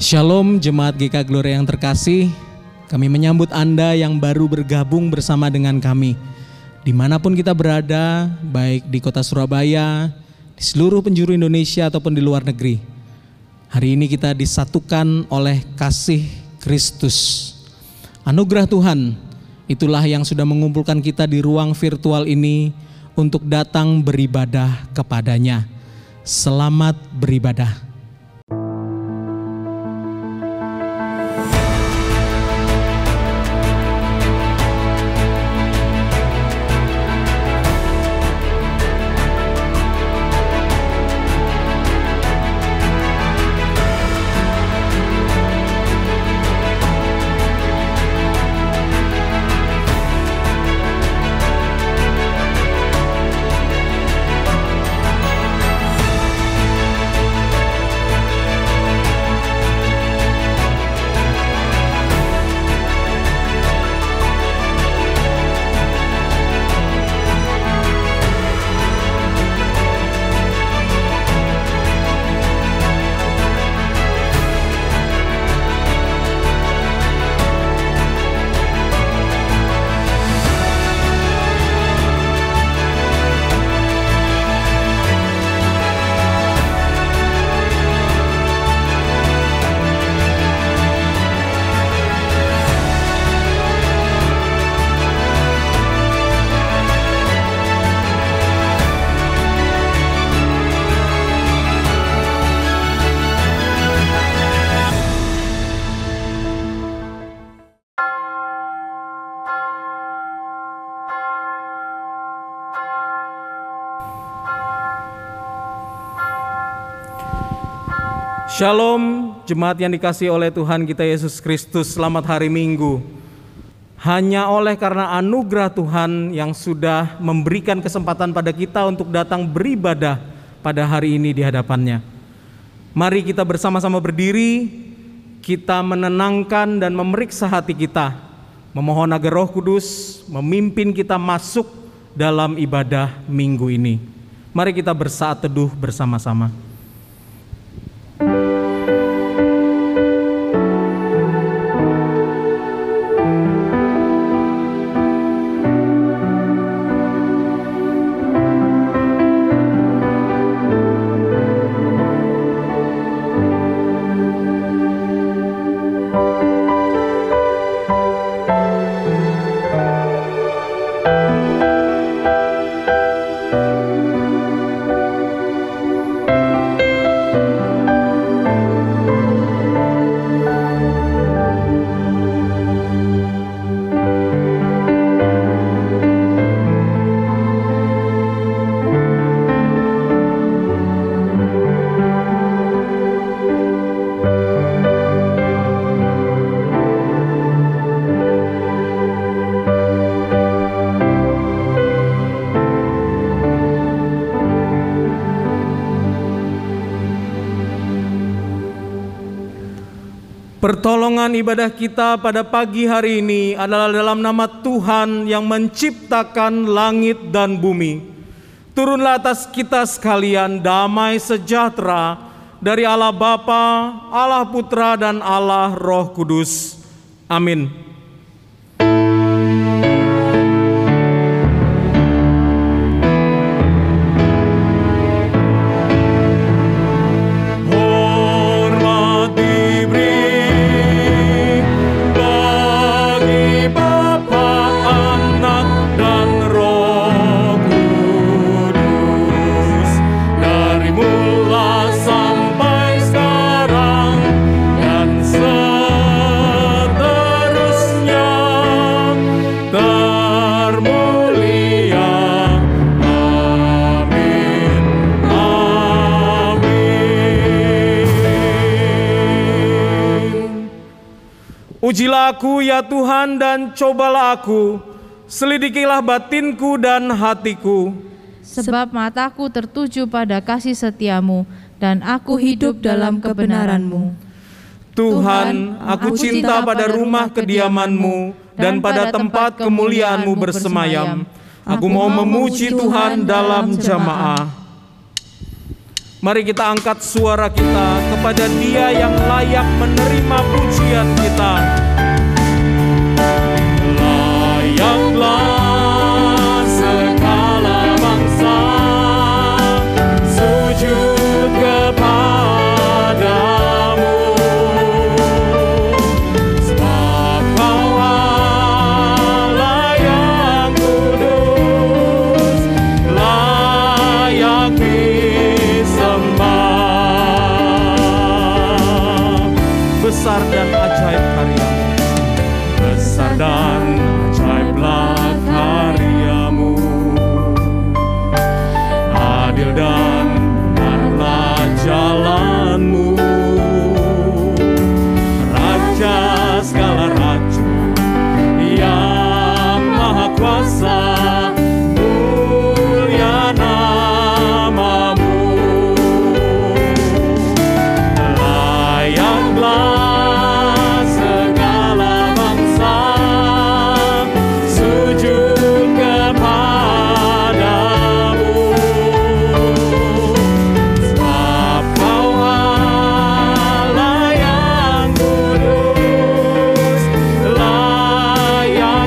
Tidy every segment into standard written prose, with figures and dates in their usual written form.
Shalom Jemaat GK Gloria yang terkasih, kami menyambut Anda yang baru bergabung bersama dengan kami. Dimanapun kita berada, baik di kota Surabaya, di seluruh penjuru Indonesia ataupun di luar negeri. Hari ini kita disatukan oleh kasih Kristus. Anugerah Tuhan, itulah yang sudah mengumpulkan kita di ruang virtual ini untuk datang beribadah kepadanya. Selamat beribadah. Shalom jemaat yang dikasihi oleh Tuhan kita Yesus Kristus, selamat hari Minggu. Hanya oleh karena anugerah Tuhan yang sudah memberikan kesempatan pada kita untuk datang beribadah pada hari ini di hadapannya. Mari kita bersama-sama berdiri, kita menenangkan dan memeriksa hati kita, memohon agar Roh Kudus memimpin kita masuk dalam ibadah minggu ini. Mari kita bersaat teduh bersama-sama. Pertolongan ibadah kita pada pagi hari ini adalah dalam nama Tuhan yang menciptakan langit dan bumi. Turunlah atas kita sekalian damai sejahtera dari Allah Bapa, Allah Putra, dan Allah Roh Kudus. Amin. Ujilah aku ya Tuhan dan cobalah aku, selidikilah batinku dan hatiku. Sebab mataku tertuju pada kasih setiamu, dan aku hidup dalam kebenaran-Mu. Tuhan, aku cinta pada rumah kediaman-Mu dan pada tempat kemuliaan-Mu bersemayam. Aku mau memuji Tuhan dalam jamaah. Mari kita angkat suara kita kepada Dia yang layak menerima pujian kita. Layaklah segala bangsa sujud kepadamu, sebab Kau Allah yang kudus, layak disembah. Besar dan ajaib karya-Mu, besar dan ajaiblah karya-Mu, adil dan benarlah jalan-Mu, Raja segala raja yang maha kuasa, mulia nama-Mu. Layaklah segala bangsa sujud kepadamu, sebab Kau Allah yang kudus, layak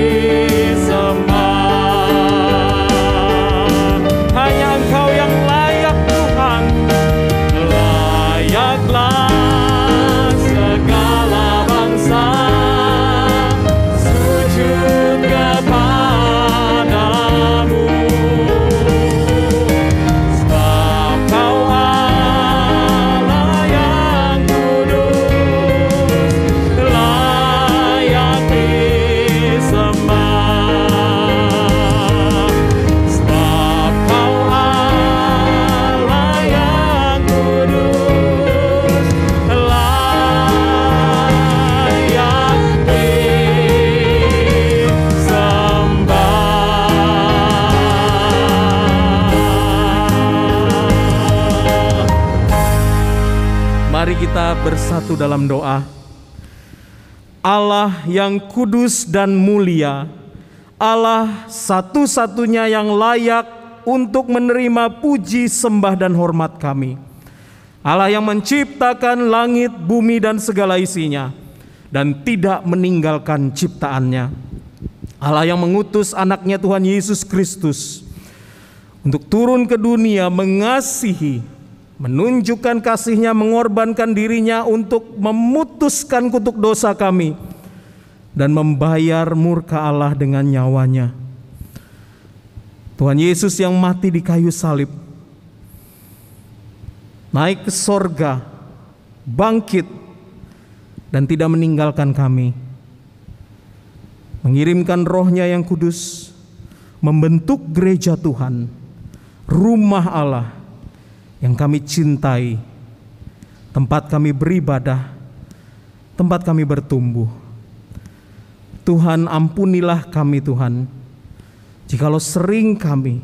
disembah. Hanya Engkau yang layak, Tuhan. Layaklah segala bangsa sujud kepadamu, sebab Kau Allah yang kudus, layak disembah. Sebab Kau Allah yang kudus, layak disembah. Mari kita bersatu dalam doa. Allah yang kudus dan mulia, Allah satu-satunya yang layak untuk menerima puji, sembah, dan hormat kami. Allah yang menciptakan langit, bumi, dan segala isinya, dan tidak meninggalkan ciptaannya. Allah yang mengutus anaknya Tuhan Yesus Kristus untuk turun ke dunia mengasihi, menunjukkan kasih-Nya, mengorbankan dirinya untuk memutuskan kutuk dosa kami dan membayar murka Allah dengan nyawanya. Tuhan Yesus yang mati di kayu salib, naik ke sorga, bangkit, dan tidak meninggalkan kami, mengirimkan Roh-Nya yang kudus, membentuk gereja Tuhan, rumah Allah yang kami cintai, tempat kami beribadah, tempat kami bertumbuh. Tuhan, ampunilah kami, Tuhan, jikalau sering kami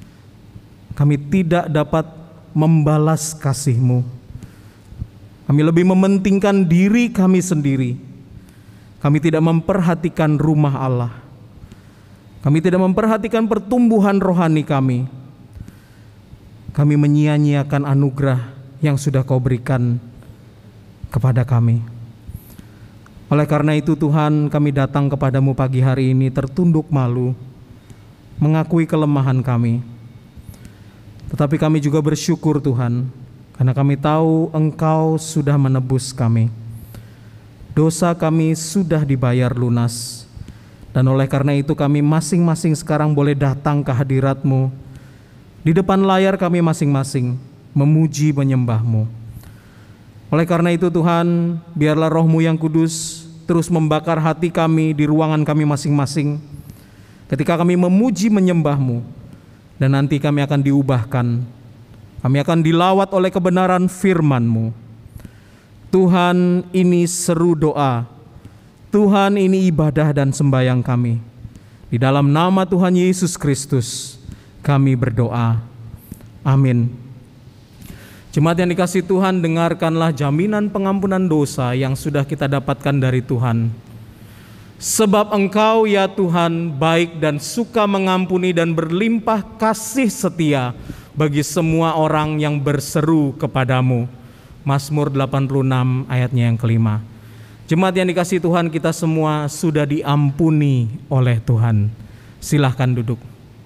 tidak dapat membalas kasih-Mu. Kami lebih mementingkan diri kami sendiri. Kami tidak memperhatikan rumah Allah. Kami tidak memperhatikan pertumbuhan rohani kami. Kami menyia-nyiakan anugerah yang sudah Kau berikan kepada kami. Oleh karena itu Tuhan, kami datang kepadamu pagi hari ini tertunduk malu, mengakui kelemahan kami. Tetapi kami juga bersyukur Tuhan, karena kami tahu Engkau sudah menebus kami. Dosa kami sudah dibayar lunas. Dan oleh karena itu kami masing-masing sekarang boleh datang ke hadirat-Mu. Di depan layar kami masing-masing memuji menyembah-Mu. Oleh karena itu Tuhan, biarlah Roh-Mu yang kudus terus membakar hati kami di ruangan kami masing-masing. Ketika kami memuji menyembah-Mu, dan nanti kami akan diubahkan. Kami akan dilawat oleh kebenaran firman-Mu. Tuhan, ini seru doa. Tuhan, ini ibadah dan sembahyang kami. Di dalam nama Tuhan Yesus Kristus kami berdoa. Amin. Jemaat yang dikasihi Tuhan, dengarkanlah jaminan pengampunan dosa yang sudah kita dapatkan dari Tuhan. Sebab Engkau ya Tuhan baik dan suka mengampuni dan berlimpah kasih setia bagi semua orang yang berseru kepadamu. Mazmur 86 ayatnya yang kelima. Jemaat yang dikasihi Tuhan, kita semua sudah diampuni oleh Tuhan. Silahkan duduk.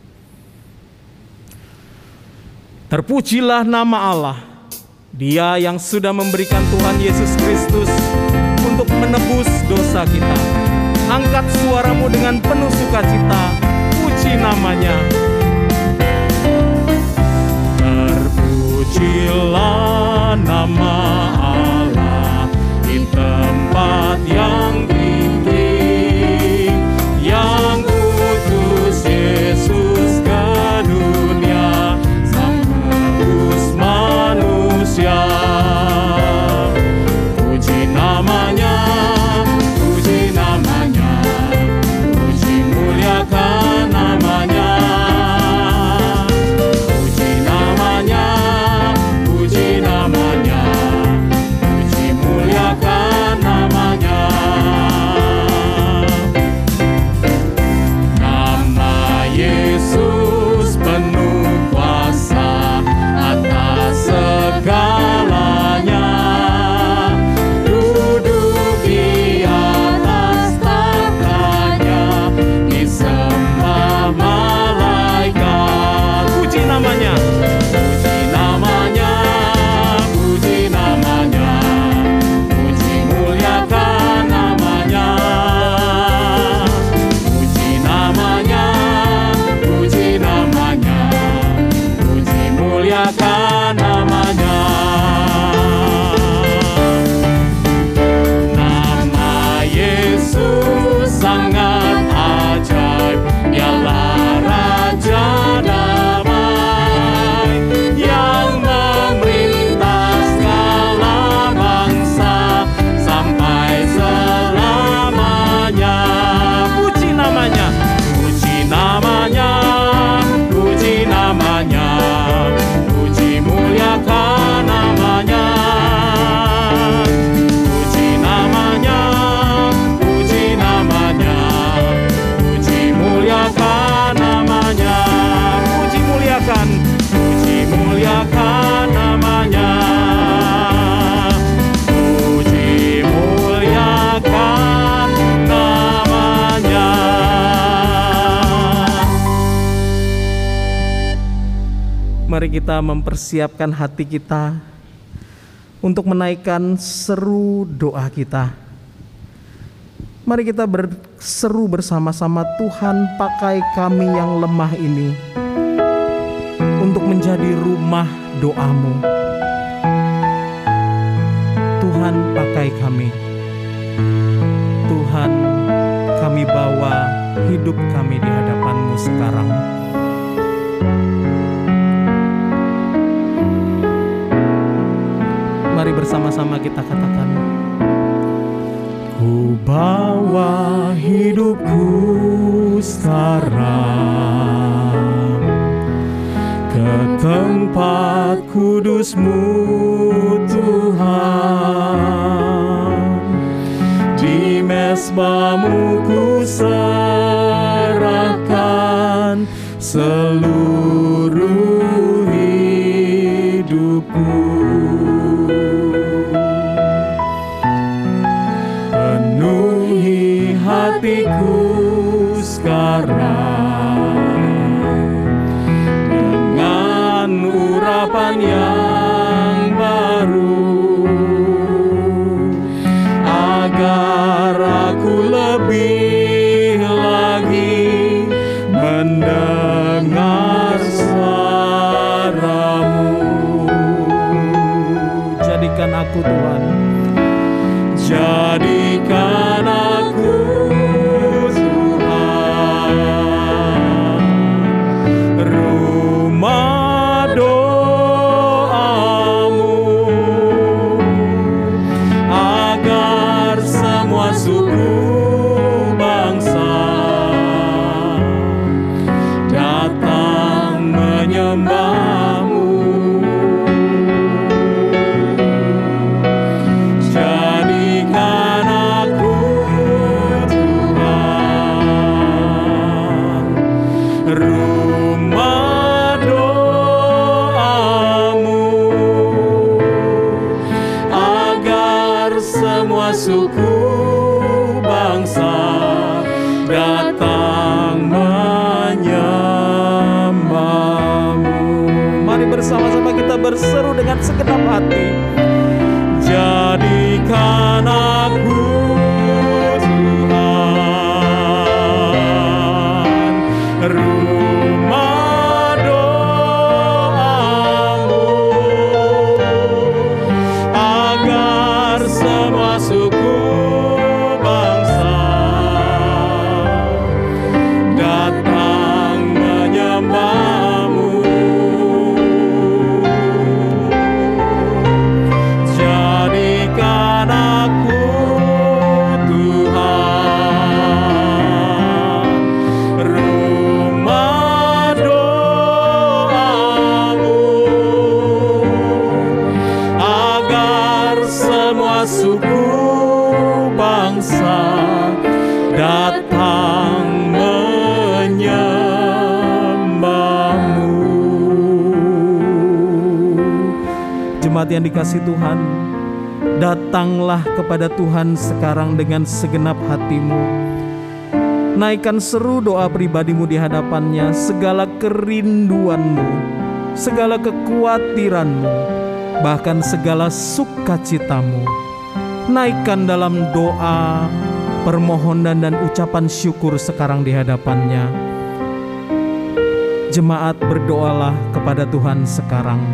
Terpujilah nama Allah, Dia yang sudah memberikan Tuhan Yesus Kristus untuk menebus dosa kita. Angkat suaramu dengan penuh sukacita, puji namanya. Terpujilah nama Allah di tempat yang tinggi, yang utus Yesus ke dunia, sang penebus manusia. Puji namanya, puji namanya, puji muliakan namanya. Puji namanya, puji namanya, puji muliakan namanya. Nama Yesus penuh kuasa atas segalanya. Duduk di atas tahtanya, disembah malaikat. Puji namanya, puji namanya, puji namanya, puji muliakan namanya. Puji namanya, puji namanya, puji muliakan namanya. Nama Yesus sangat ajaib, Dialah Raja damai yang memerintah segala bangsa sampai selamanya. Puji namanya, puji namanya, puji namanya, puji muliakan namanya. Puji namanya, puji namanya, puji muliakan namanya. Puji muliakan, puji muliakan namanya. Puji muliakan namanya. Mari kita mempersiapkan hati kita untuk menaikkan seru doa kita. Mari kita berseru bersama-sama, Tuhan pakai kami yang lemah ini untuk menjadi rumah doa-Mu. Tuhan pakai kami. Tuhan, kami bawa hidup kami di hadapan-Mu sekarang. Mari bersama-sama kita katakan, ku bawa hidupku sekarang ke tempat kudus-Mu Tuhan. Di mezbah-Mu ku serahkan seluruh hidupku. Penuhi hatiku sekarang dengan urapan yang baru, agar aku lebih lagi mendengar suara-Mu. Jadikan aku Tuhan, jadikan aku Tuhan, rumah doa-Mu, agar semua suku bangsa datang menyembah-Mu. Jadikan segenap hati. Jadikan aku Tuhan rumah doamu, agar semua suku bangsa datang menyembahmu. Jadikan aku Tuhan rumah doamu, agar semua suku bangsa datang menyembahmu. Jemaat yang dikasihi Tuhan, datanglah kepada Tuhan sekarang dengan segenap hatimu. Naikkan seru doa pribadimu di hadapannya, segala kerinduanmu, segala kekhawatiranmu, bahkan segala sukacitamu. Naikkan dalam doa, permohonan dan ucapan syukur sekarang di hadapannya. Jemaat, berdoalah kepada Tuhan sekarang.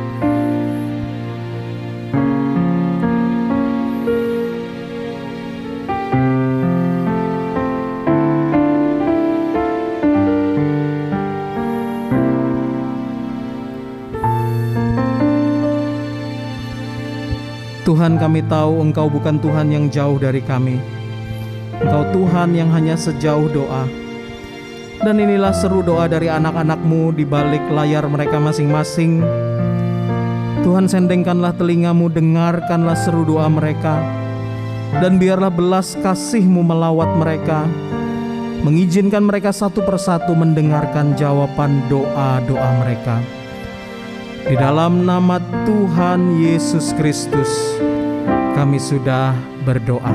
Tuhan, kami tahu Engkau bukan Tuhan yang jauh dari kami. Engkau Tuhan yang hanya sejauh doa. Dan inilah seru doa dari anak-anak-Mu di balik layar mereka masing-masing. Tuhan, sendengkanlah telinga-Mu, dengarkanlah seru doa mereka. Dan biarlah belas kasih-Mu melawat mereka, mengizinkan mereka satu persatu mendengarkan jawaban doa-doa mereka. Di dalam nama Tuhan Yesus Kristus, kami sudah berdoa.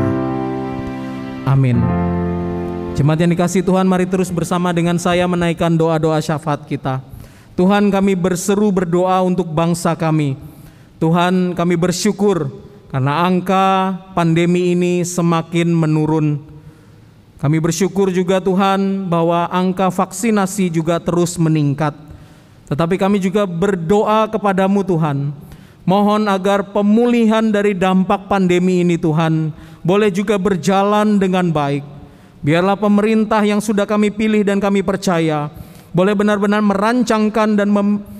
Amin. Jemaat yang dikasihi Tuhan, mari terus bersama dengan saya menaikkan doa-doa syafaat kita. Tuhan, kami berseru berdoa untuk bangsa kami. Tuhan, kami bersyukur karena angka pandemi ini semakin menurun. Kami bersyukur juga Tuhan bahwa angka vaksinasi juga terus meningkat. Tetapi kami juga berdoa kepadamu Tuhan, mohon agar pemulihan dari dampak pandemi ini Tuhan boleh juga berjalan dengan baik. Biarlah pemerintah yang sudah kami pilih dan kami percaya boleh benar-benar merancangkan dan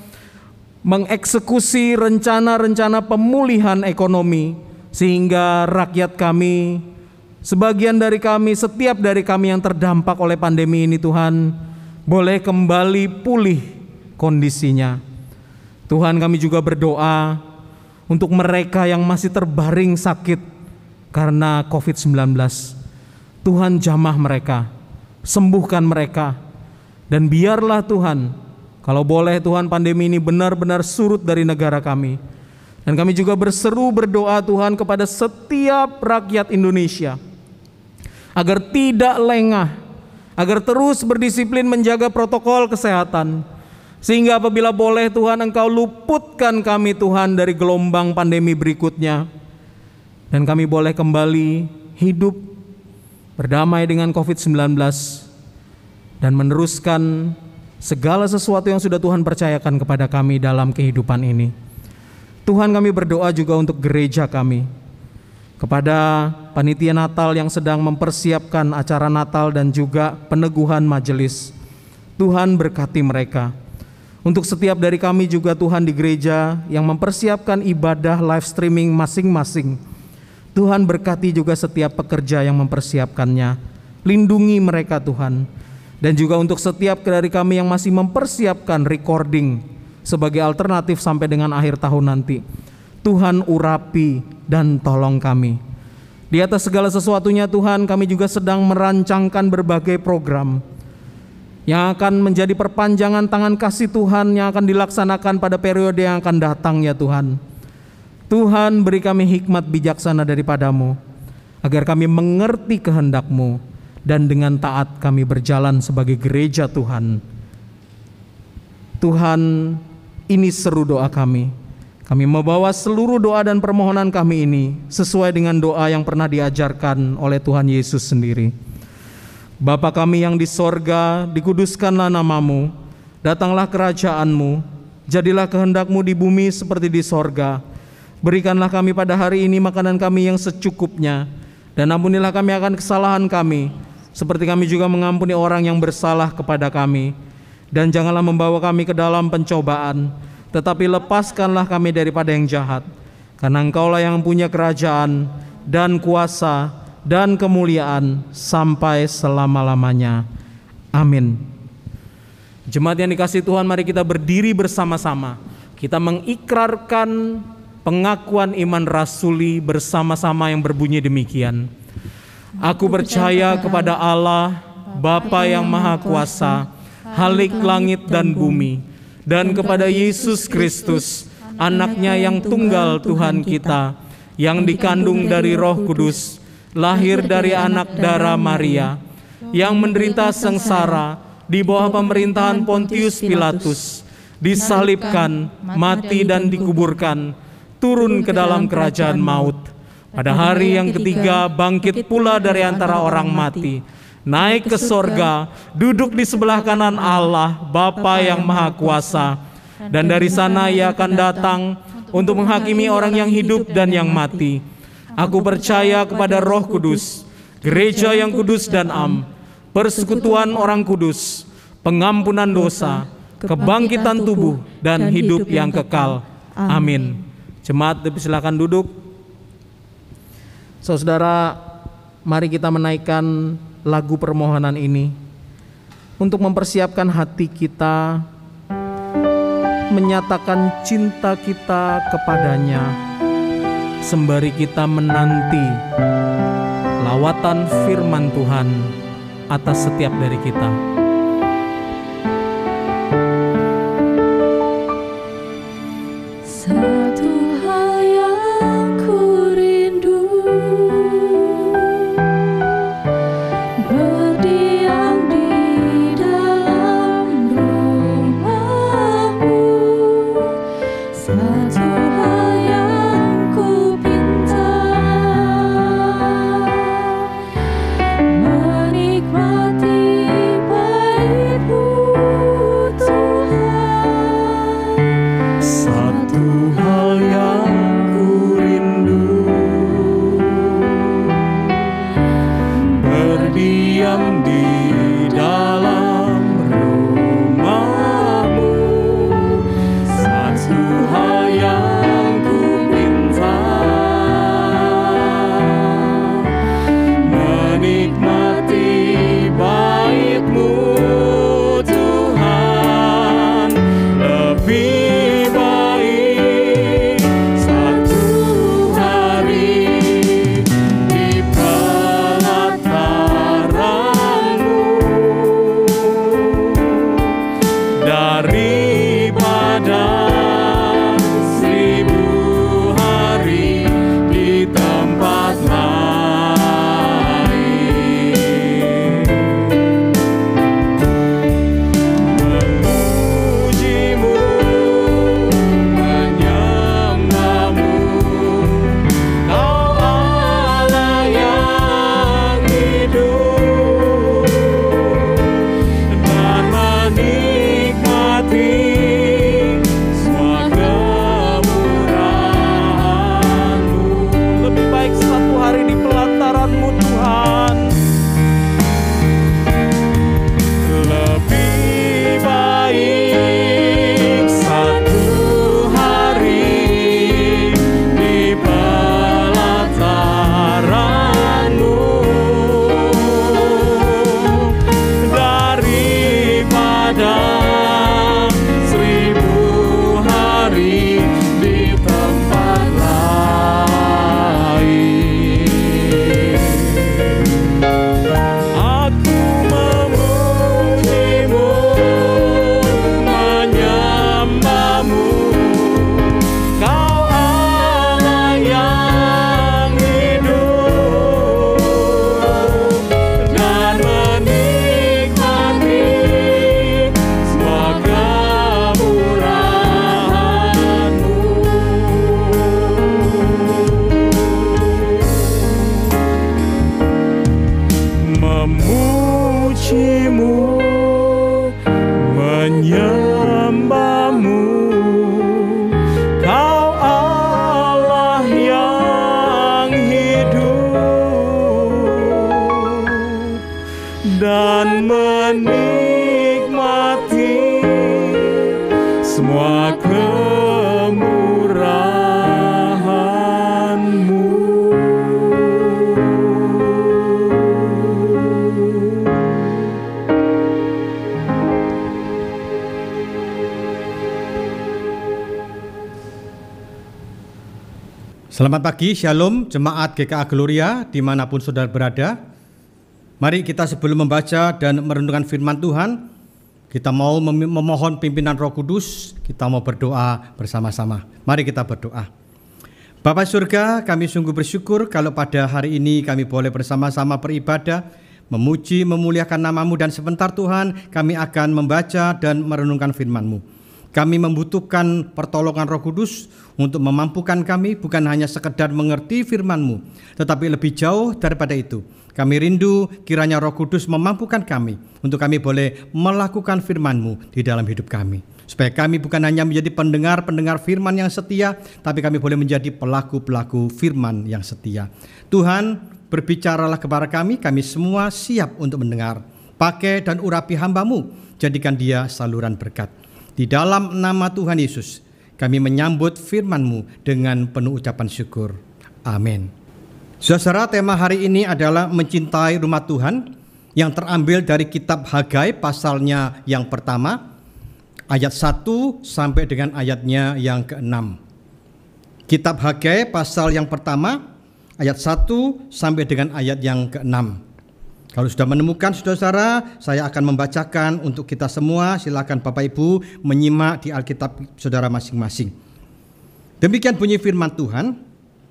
mengeksekusi rencana-rencana pemulihan ekonomi, sehingga rakyat kami, sebagian dari kami, setiap dari kami yang terdampak oleh pandemi ini Tuhan, boleh kembali pulih kondisinya. Tuhan, kami juga berdoa untuk mereka yang masih terbaring sakit karena COVID-19. Tuhan, jamah mereka, sembuhkan mereka, dan biarlah Tuhan, kalau boleh Tuhan, pandemi ini benar-benar surut dari negara kami. Dan kami juga berseru berdoa Tuhan kepada setiap rakyat Indonesia agar tidak lengah, agar terus berdisiplin menjaga protokol kesehatan, sehingga apabila boleh Tuhan, Engkau luputkan kami Tuhan dari gelombang pandemi berikutnya, dan kami boleh kembali hidup berdamai dengan COVID-19 dan meneruskan segala sesuatu yang sudah Tuhan percayakan kepada kami dalam kehidupan ini. Tuhan, kami berdoa juga untuk gereja kami, kepada panitia Natal yang sedang mempersiapkan acara Natal dan juga peneguhan majelis. Tuhan, berkati mereka. Untuk setiap dari kami juga Tuhan di gereja yang mempersiapkan ibadah live streaming masing-masing, Tuhan berkati juga setiap pekerja yang mempersiapkannya. Lindungi mereka Tuhan. Dan juga untuk setiap dari kami yang masih mempersiapkan recording sebagai alternatif sampai dengan akhir tahun nanti, Tuhan urapi dan tolong kami. Di atas segala sesuatunya Tuhan, kami juga sedang merancangkan berbagai program yang akan menjadi perpanjangan tangan kasih Tuhan yang akan dilaksanakan pada periode yang akan datang ya Tuhan. Tuhan, beri kami hikmat bijaksana daripada-Mu, agar kami mengerti kehendak-Mu, dan dengan taat kami berjalan sebagai gereja Tuhan. Tuhan, ini seru doa kami. Kami membawa seluruh doa dan permohonan kami ini sesuai dengan doa yang pernah diajarkan oleh Tuhan Yesus sendiri. Bapa kami yang di sorga, dikuduskanlah namamu, datanglah kerajaan-Mu, jadilah kehendak-Mu di bumi seperti di sorga. Berikanlah kami pada hari ini makanan kami yang secukupnya, dan ampunilah kami akan kesalahan kami, seperti kami juga mengampuni orang yang bersalah kepada kami. Dan janganlah membawa kami ke dalam pencobaan, tetapi lepaskanlah kami daripada yang jahat. Karena Engkaulah yang punya kerajaan dan kuasa dan kemuliaan sampai selama-lamanya. Amin. Jemaat yang dikasihi Tuhan, mari kita berdiri bersama-sama. Kita mengikrarkan pengakuan iman rasuli bersama-sama yang berbunyi demikian. Aku percaya kepada Allah, Bapa yang Maha Kuasa, Halik langit dan bumi, dan kepada Yesus Kristus, Anak-Nya yang tunggal Tuhan kita, yang dikandung dari Roh Kudus, lahir dari anak darah Maria, yang menderita sengsara di bawah pemerintahan Pontius Pilatus, disalibkan, mati dan dikuburkan, turun ke dalam kerajaan maut. Pada hari yang ketiga bangkit pula dari antara orang mati, naik ke sorga, duduk di sebelah kanan Allah, Bapa yang Maha Kuasa, dan dari sana Ia akan datang untuk menghakimi orang yang hidup dan yang mati. Aku percaya kepada Roh Kudus, gereja yang kudus dan am, persekutuan orang kudus, pengampunan dosa, kebangkitan tubuh, dan hidup yang kekal. Amin. Jemaat, silakan duduk. Saudara, mari kita menaikkan lagu permohonan ini untuk mempersiapkan hati kita, menyatakan cinta kita kepadanya, sembari kita menanti lawatan firman Tuhan atas setiap dari kita. Satu hal yang ku rindu, berdiam di dalam rumah-Mu. Satu hal yang ku pinta, menikmati dan menikmati semua kemurahan-Mu. Selamat pagi, Shalom, Jemaat GKA Gloria dimanapun saudara berada. Mari kita sebelum membaca dan merenungkan firman Tuhan, kita mau memohon pimpinan Roh Kudus, kita mau berdoa bersama-sama. Mari kita berdoa. Bapa surga, kami sungguh bersyukur kalau pada hari ini kami boleh bersama-sama beribadah, memuji, memuliakan nama-Mu, dan sebentar Tuhan kami akan membaca dan merenungkan firman-Mu. Kami membutuhkan pertolongan Roh Kudus untuk memampukan kami bukan hanya sekedar mengerti firman-Mu, tetapi lebih jauh daripada itu. Kami rindu kiranya Roh Kudus memampukan kami untuk kami boleh melakukan firman-Mu di dalam hidup kami. Supaya kami bukan hanya menjadi pendengar-pendengar firman yang setia, tapi kami boleh menjadi pelaku-pelaku firman yang setia. Tuhan, berbicaralah kepada kami semua siap untuk mendengar. Pakai dan urapi hamba-Mu, jadikan dia saluran berkat. Di dalam nama Tuhan Yesus, kami menyambut firman-Mu dengan penuh ucapan syukur. Amin. Saudara, tema hari ini adalah mencintai rumah Tuhan yang terambil dari kitab Hagai pasalnya yang pertama, ayat 1 sampai dengan ayatnya yang ke-6. Kitab Hagai pasal yang pertama, ayat 1 sampai dengan ayat yang ke-6. Kalau sudah menemukan saudara-saudara, saya akan membacakan untuk kita semua. Silakan Bapak Ibu menyimak di Alkitab saudara masing-masing. Demikian bunyi firman Tuhan.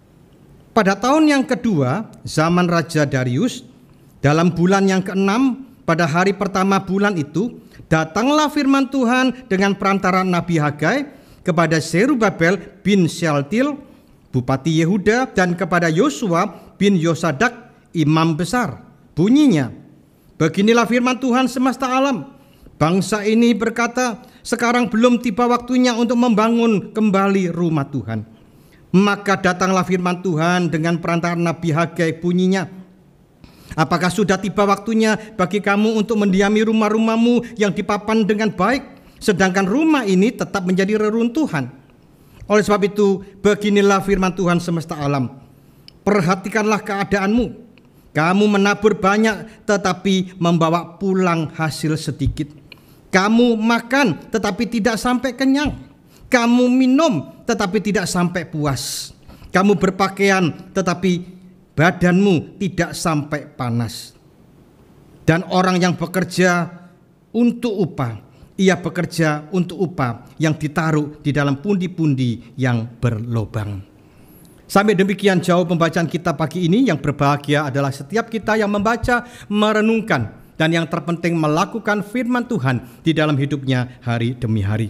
Pada tahun yang kedua, zaman Raja Darius, dalam bulan yang ke-6, pada hari pertama bulan itu, datanglah firman Tuhan dengan perantara Nabi Hagai kepada Zerubabel bin Shealtiel, Bupati Yehuda, dan kepada Yosua bin Yosadak, Imam Besar. Bunyinya, beginilah firman Tuhan semesta alam. Bangsa ini berkata, sekarang belum tiba waktunya untuk membangun kembali rumah Tuhan. Maka datanglah firman Tuhan dengan perantara Nabi Hagai, bunyinya, apakah sudah tiba waktunya bagi kamu untuk mendiami rumah-rumahmu yang dipapan dengan baik, sedangkan rumah ini tetap menjadi reruntuhan? Oleh sebab itu, beginilah firman Tuhan semesta alam. Perhatikanlah keadaanmu. Kamu menabur banyak tetapi membawa pulang hasil sedikit. Kamu makan tetapi tidak sampai kenyang. Kamu minum tetapi tidak sampai puas. Kamu berpakaian tetapi badanmu tidak sampai panas. Dan orang yang bekerja untuk upah, ia bekerja untuk upah yang ditaruh di dalam pundi-pundi yang berlobang. Sampai demikian jauh pembacaan kita pagi ini. Yang berbahagia adalah setiap kita yang membaca, merenungkan, dan yang terpenting melakukan firman Tuhan di dalam hidupnya hari demi hari.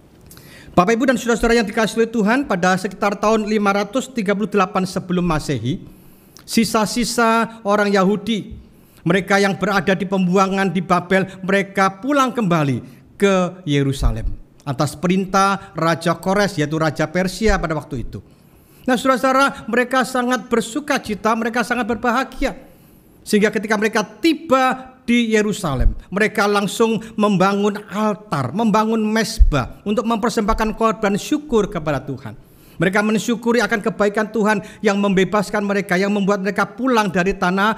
Bapak Ibu dan saudara-saudara yang dikasihi Tuhan, pada sekitar tahun 538 sebelum Masehi, sisa-sisa orang Yahudi, mereka yang berada di pembuangan di Babel, mereka pulang kembali ke Yerusalem atas perintah Raja Kores, yaitu Raja Persia pada waktu itu. Nah, saudara-saudara, mereka sangat bersuka cita, mereka sangat berbahagia. Sehingga ketika mereka tiba di Yerusalem, mereka langsung membangun altar, membangun mezbah untuk mempersembahkan korban syukur kepada Tuhan. Mereka mensyukuri akan kebaikan Tuhan yang membebaskan mereka, yang membuat mereka pulang dari tanah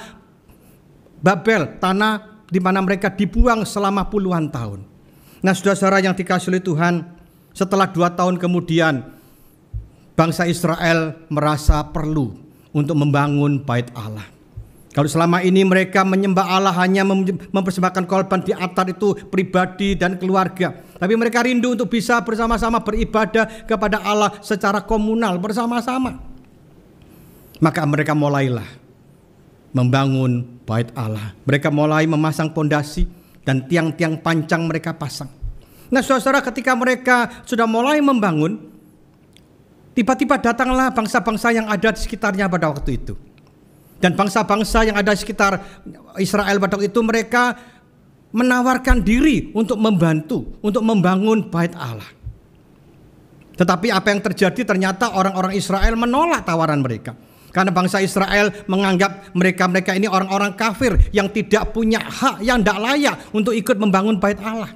Babel, tanah di mana mereka dibuang selama puluhan tahun. Nah, saudara-saudara yang dikasihi Tuhan, setelah 2 tahun kemudian, bangsa Israel merasa perlu untuk membangun bait Allah. Kalau selama ini mereka menyembah Allah hanya mempersembahkan korban di altar itu pribadi dan keluarga, tapi mereka rindu untuk bisa bersama-sama beribadah kepada Allah secara komunal bersama-sama. Maka mereka mulailah membangun bait Allah. Mereka mulai memasang pondasi dan tiang-tiang pancang mereka pasang. Nah, saudara-saudara, ketika mereka sudah mulai membangun, tiba-tiba datanglah bangsa-bangsa yang ada di sekitarnya pada waktu itu. Dan bangsa-bangsa yang ada di sekitar Israel pada waktu itu, mereka menawarkan diri untuk membantu, untuk membangun bait Allah. Tetapi apa yang terjadi, ternyata orang-orang Israel menolak tawaran mereka. Karena bangsa Israel menganggap mereka ini orang-orang kafir yang tidak punya hak, yang tidak layak untuk ikut membangun bait Allah.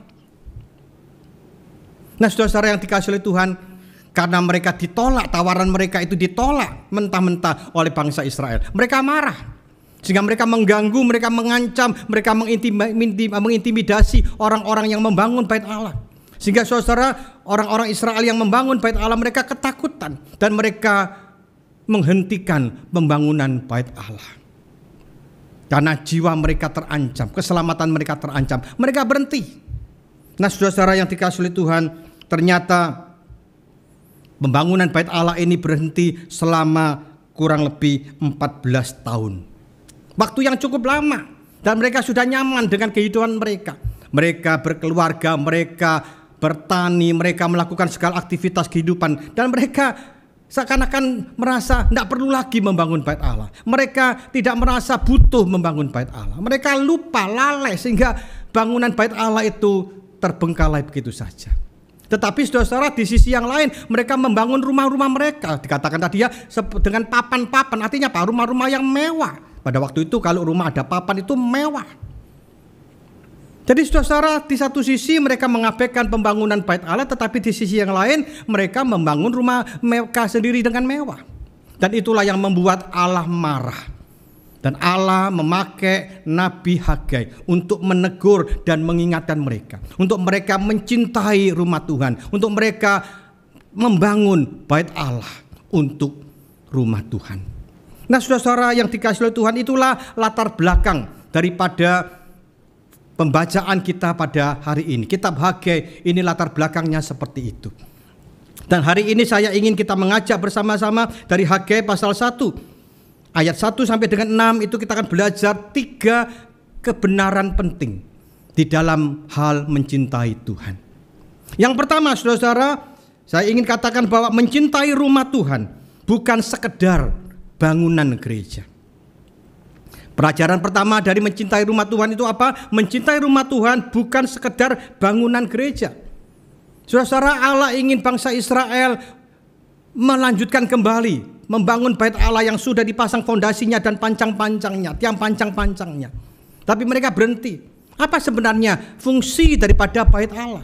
Nah, saudara-saudara yang dikasihi oleh Tuhan, karena mereka ditolak, tawaran mereka itu ditolak mentah-mentah oleh bangsa Israel. Mereka marah, sehingga mereka mengganggu, mereka mengancam, mereka mengintimidasi orang-orang yang membangun bait Allah. Sehingga saudara, orang-orang Israel yang membangun bait Allah, mereka ketakutan dan mereka menghentikan pembangunan bait Allah. Karena jiwa mereka terancam, keselamatan mereka terancam, mereka berhenti. Nah, saudara-saudara yang dikasihi oleh Tuhan, ternyata pembangunan bait Allah ini berhenti selama kurang lebih 14 tahun. Waktu yang cukup lama, dan mereka sudah nyaman dengan kehidupan mereka. Mereka berkeluarga, mereka bertani, mereka melakukan segala aktivitas kehidupan, dan mereka seakan-akan merasa tidak perlu lagi membangun bait Allah. Mereka tidak merasa butuh membangun bait Allah. Mereka lupa, lalai, sehingga bangunan bait Allah itu terbengkalai begitu saja. Tetapi saudara-saudara, di sisi yang lain mereka membangun rumah-rumah mereka. Dikatakan tadi ya, dengan papan-papan. Artinya apa? Rumah-rumah yang mewah. Pada waktu itu kalau rumah ada papan itu mewah. Jadi saudara-saudara, di satu sisi mereka mengabaikan pembangunan bait Allah, tetapi di sisi yang lain mereka membangun rumah mereka sendiri dengan mewah. Dan itulah yang membuat Allah marah. Dan Allah memakai Nabi Hagai untuk menegur dan mengingatkan mereka. Untuk mereka mencintai rumah Tuhan. Untuk mereka membangun bait Allah untuk rumah Tuhan. Nah, saudara-saudara yang dikasihi oleh Tuhan, itulah latar belakang daripada pembacaan kita pada hari ini. Kitab Hagai ini latar belakangnya seperti itu. Dan hari ini saya ingin kita mengajak bersama-sama dari Hagai pasal 1 ayat 1 sampai dengan 6. Itu kita akan belajar 3 kebenaran penting di dalam hal mencintai Tuhan. Yang pertama, saudara-saudara, saya ingin katakan bahwa mencintai rumah Tuhan bukan sekedar bangunan gereja. Pelajaran pertama dari mencintai rumah Tuhan itu apa? Mencintai rumah Tuhan bukan sekedar bangunan gereja. Saudara-saudara, Allah ingin bangsa Israel melanjutkan kembali membangun bait Allah yang sudah dipasang fondasinya dan pancang-pancangnya, tiang pancang-pancangnya. Tapi mereka berhenti. Apa sebenarnya fungsi daripada bait Allah?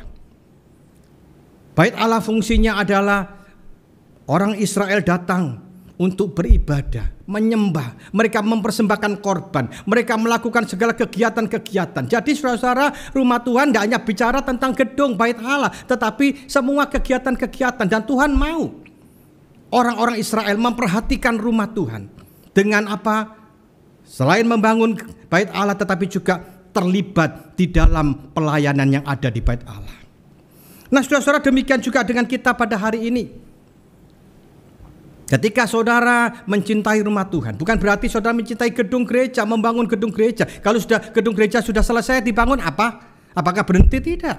Bait Allah fungsinya adalah orang Israel datang untuk beribadah, menyembah, mereka mempersembahkan korban, mereka melakukan segala kegiatan-kegiatan. Jadi saudara-saudara, rumah Tuhan tidak hanya bicara tentang gedung bait Allah, tetapi semua kegiatan-kegiatan. Dan Tuhan mau orang-orang Israel memperhatikan rumah Tuhan. Dengan apa? Selain membangun bait Allah, tetapi juga terlibat di dalam pelayanan yang ada di bait Allah. Nah, saudara-saudara, demikian juga dengan kita pada hari ini. Ketika saudara mencintai rumah Tuhan, bukan berarti saudara mencintai gedung gereja, membangun gedung gereja. Kalau sudah gedung gereja sudah selesai dibangun, apa? Apakah berhenti? Tidak.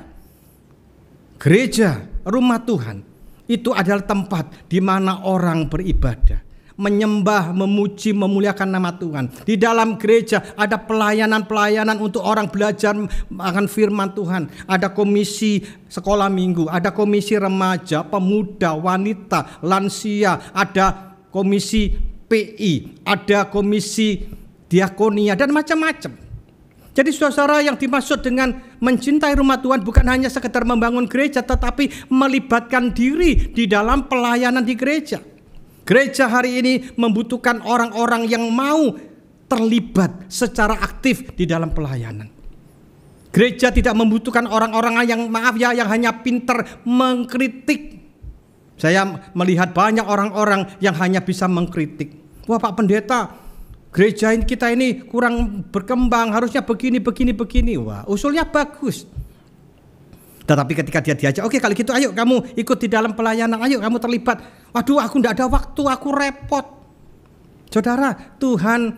Gereja, rumah Tuhan, itu adalah tempat di mana orang beribadah, menyembah, memuji, memuliakan nama Tuhan. Di dalam gereja ada pelayanan-pelayanan untuk orang belajar akan firman Tuhan. Ada komisi sekolah minggu, ada komisi remaja, pemuda, wanita, lansia, ada komisi PI, ada komisi diakonia, dan macam-macam. Jadi saudara, yang dimaksud dengan mencintai rumah Tuhan bukan hanya sekedar membangun gereja, tetapi melibatkan diri di dalam pelayanan di gereja. Gereja hari ini membutuhkan orang-orang yang mau terlibat secara aktif di dalam pelayanan. Gereja tidak membutuhkan orang-orang yang yang hanya pintar mengkritik. Saya melihat banyak orang-orang yang hanya bisa mengkritik. Wah, Pak Pendeta, gereja kita ini kurang berkembang, harusnya begini. Wah, usulnya bagus. Tetapi ketika dia diajak, oke kalau gitu ayo kamu ikut di dalam pelayanan, ayo kamu terlibat. Waduh, aku tidak ada waktu, aku repot. Saudara, Tuhan,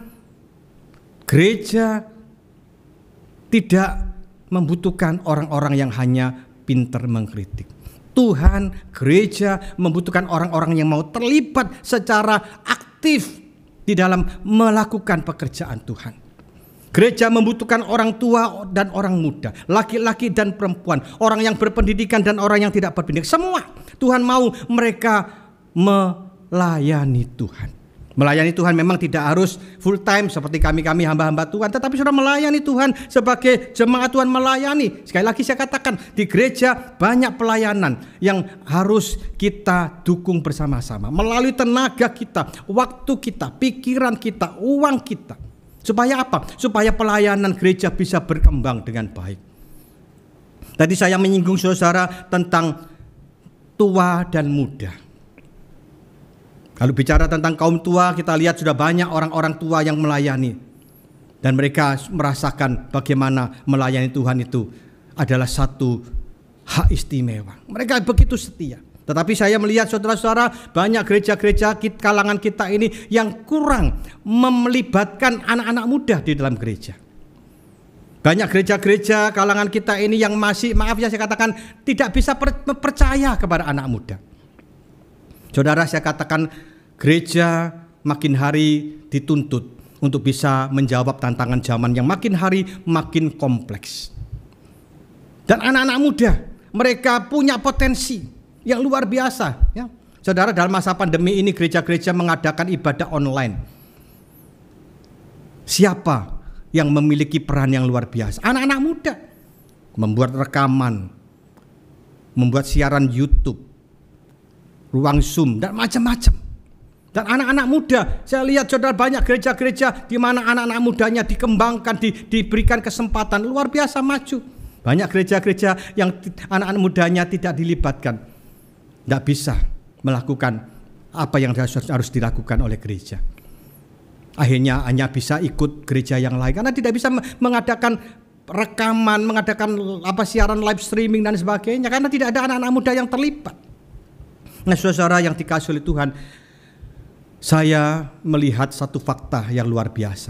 gereja tidak membutuhkan orang-orang yang hanya pintar mengkritik. Tuhan, gereja membutuhkan orang-orang yang mau terlibat secara aktif di dalam melakukan pekerjaan Tuhan. Gereja membutuhkan orang tua dan orang muda, laki-laki dan perempuan, orang yang berpendidikan dan orang yang tidak berpendidikan. Semua Tuhan mau mereka melayani Tuhan. Melayani Tuhan memang tidak harus full time seperti kami hamba-hamba Tuhan, tetapi saudara melayani Tuhan sebagai jemaat Tuhan melayani. Sekali lagi saya katakan, di gereja banyak pelayanan yang harus kita dukung bersama-sama melalui tenaga kita, waktu kita, pikiran kita, uang kita. Supaya apa? Supaya pelayanan gereja bisa berkembang dengan baik. Tadi saya menyinggung saudara tentang tua dan muda. Kalau bicara tentang kaum tua, kita lihat sudah banyak orang-orang tua yang melayani. Dan mereka merasakan bagaimana melayani Tuhan itu adalah satu hak istimewa. Mereka begitu setia. Tetapi saya melihat saudara-saudara, banyak gereja-gereja kalangan kita ini yang kurang melibatkan anak-anak muda di dalam gereja. Banyak gereja-gereja kalangan kita ini yang masih, maaf ya saya katakan, tidak bisa percaya kepada anak muda. Saudara, saya katakan gereja makin hari dituntut untuk bisa menjawab tantangan zaman yang makin hari makin kompleks. Dan anak-anak muda, mereka punya potensi yang luar biasa. Ya. Saudara, dalam masa pandemi ini gereja-gereja mengadakan ibadah online. Siapa yang memiliki peran yang luar biasa? Anak-anak muda. Membuat rekaman, membuat siaran YouTube, ruang Zoom, dan macam-macam. Dan anak-anak muda, saya lihat saudara banyak gereja-gereja di mana anak-anak mudanya dikembangkan, diberikan kesempatan, luar biasa maju. Banyak gereja-gereja yang anak-anak mudanya tidak dilibatkan, tidak bisa melakukan apa yang harus dilakukan oleh gereja. Akhirnya hanya bisa ikut gereja yang lain karena tidak bisa mengadakan rekaman, mengadakan siaran live streaming dan sebagainya karena tidak ada anak-anak muda yang terlibat. Nah, saudara yang dikasihi oleh Tuhan, saya melihat satu fakta yang luar biasa.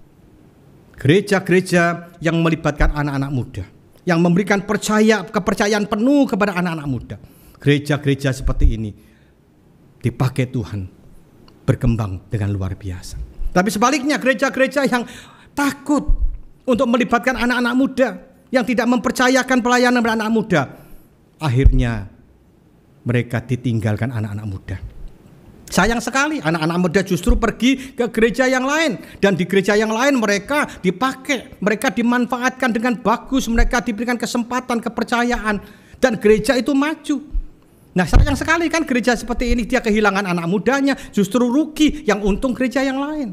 Gereja-gereja yang melibatkan anak-anak muda, yang memberikan kepercayaan penuh kepada anak-anak muda, gereja-gereja seperti ini dipakai Tuhan berkembang dengan luar biasa. Tapi sebaliknya gereja-gereja yang takut untuk melibatkan anak-anak muda, yang tidak mempercayakan pelayanan kepada anak muda, akhirnya mereka ditinggalkan anak-anak muda. Sayang sekali anak-anak muda justru pergi ke gereja yang lain. Dan di gereja yang lain mereka dipakai, mereka dimanfaatkan dengan bagus, mereka diberikan kesempatan, kepercayaan. Dan gereja itu maju. Nah, sayang sekali kan gereja seperti ini dia kehilangan anak mudanya, justru rugi, yang untung gereja yang lain.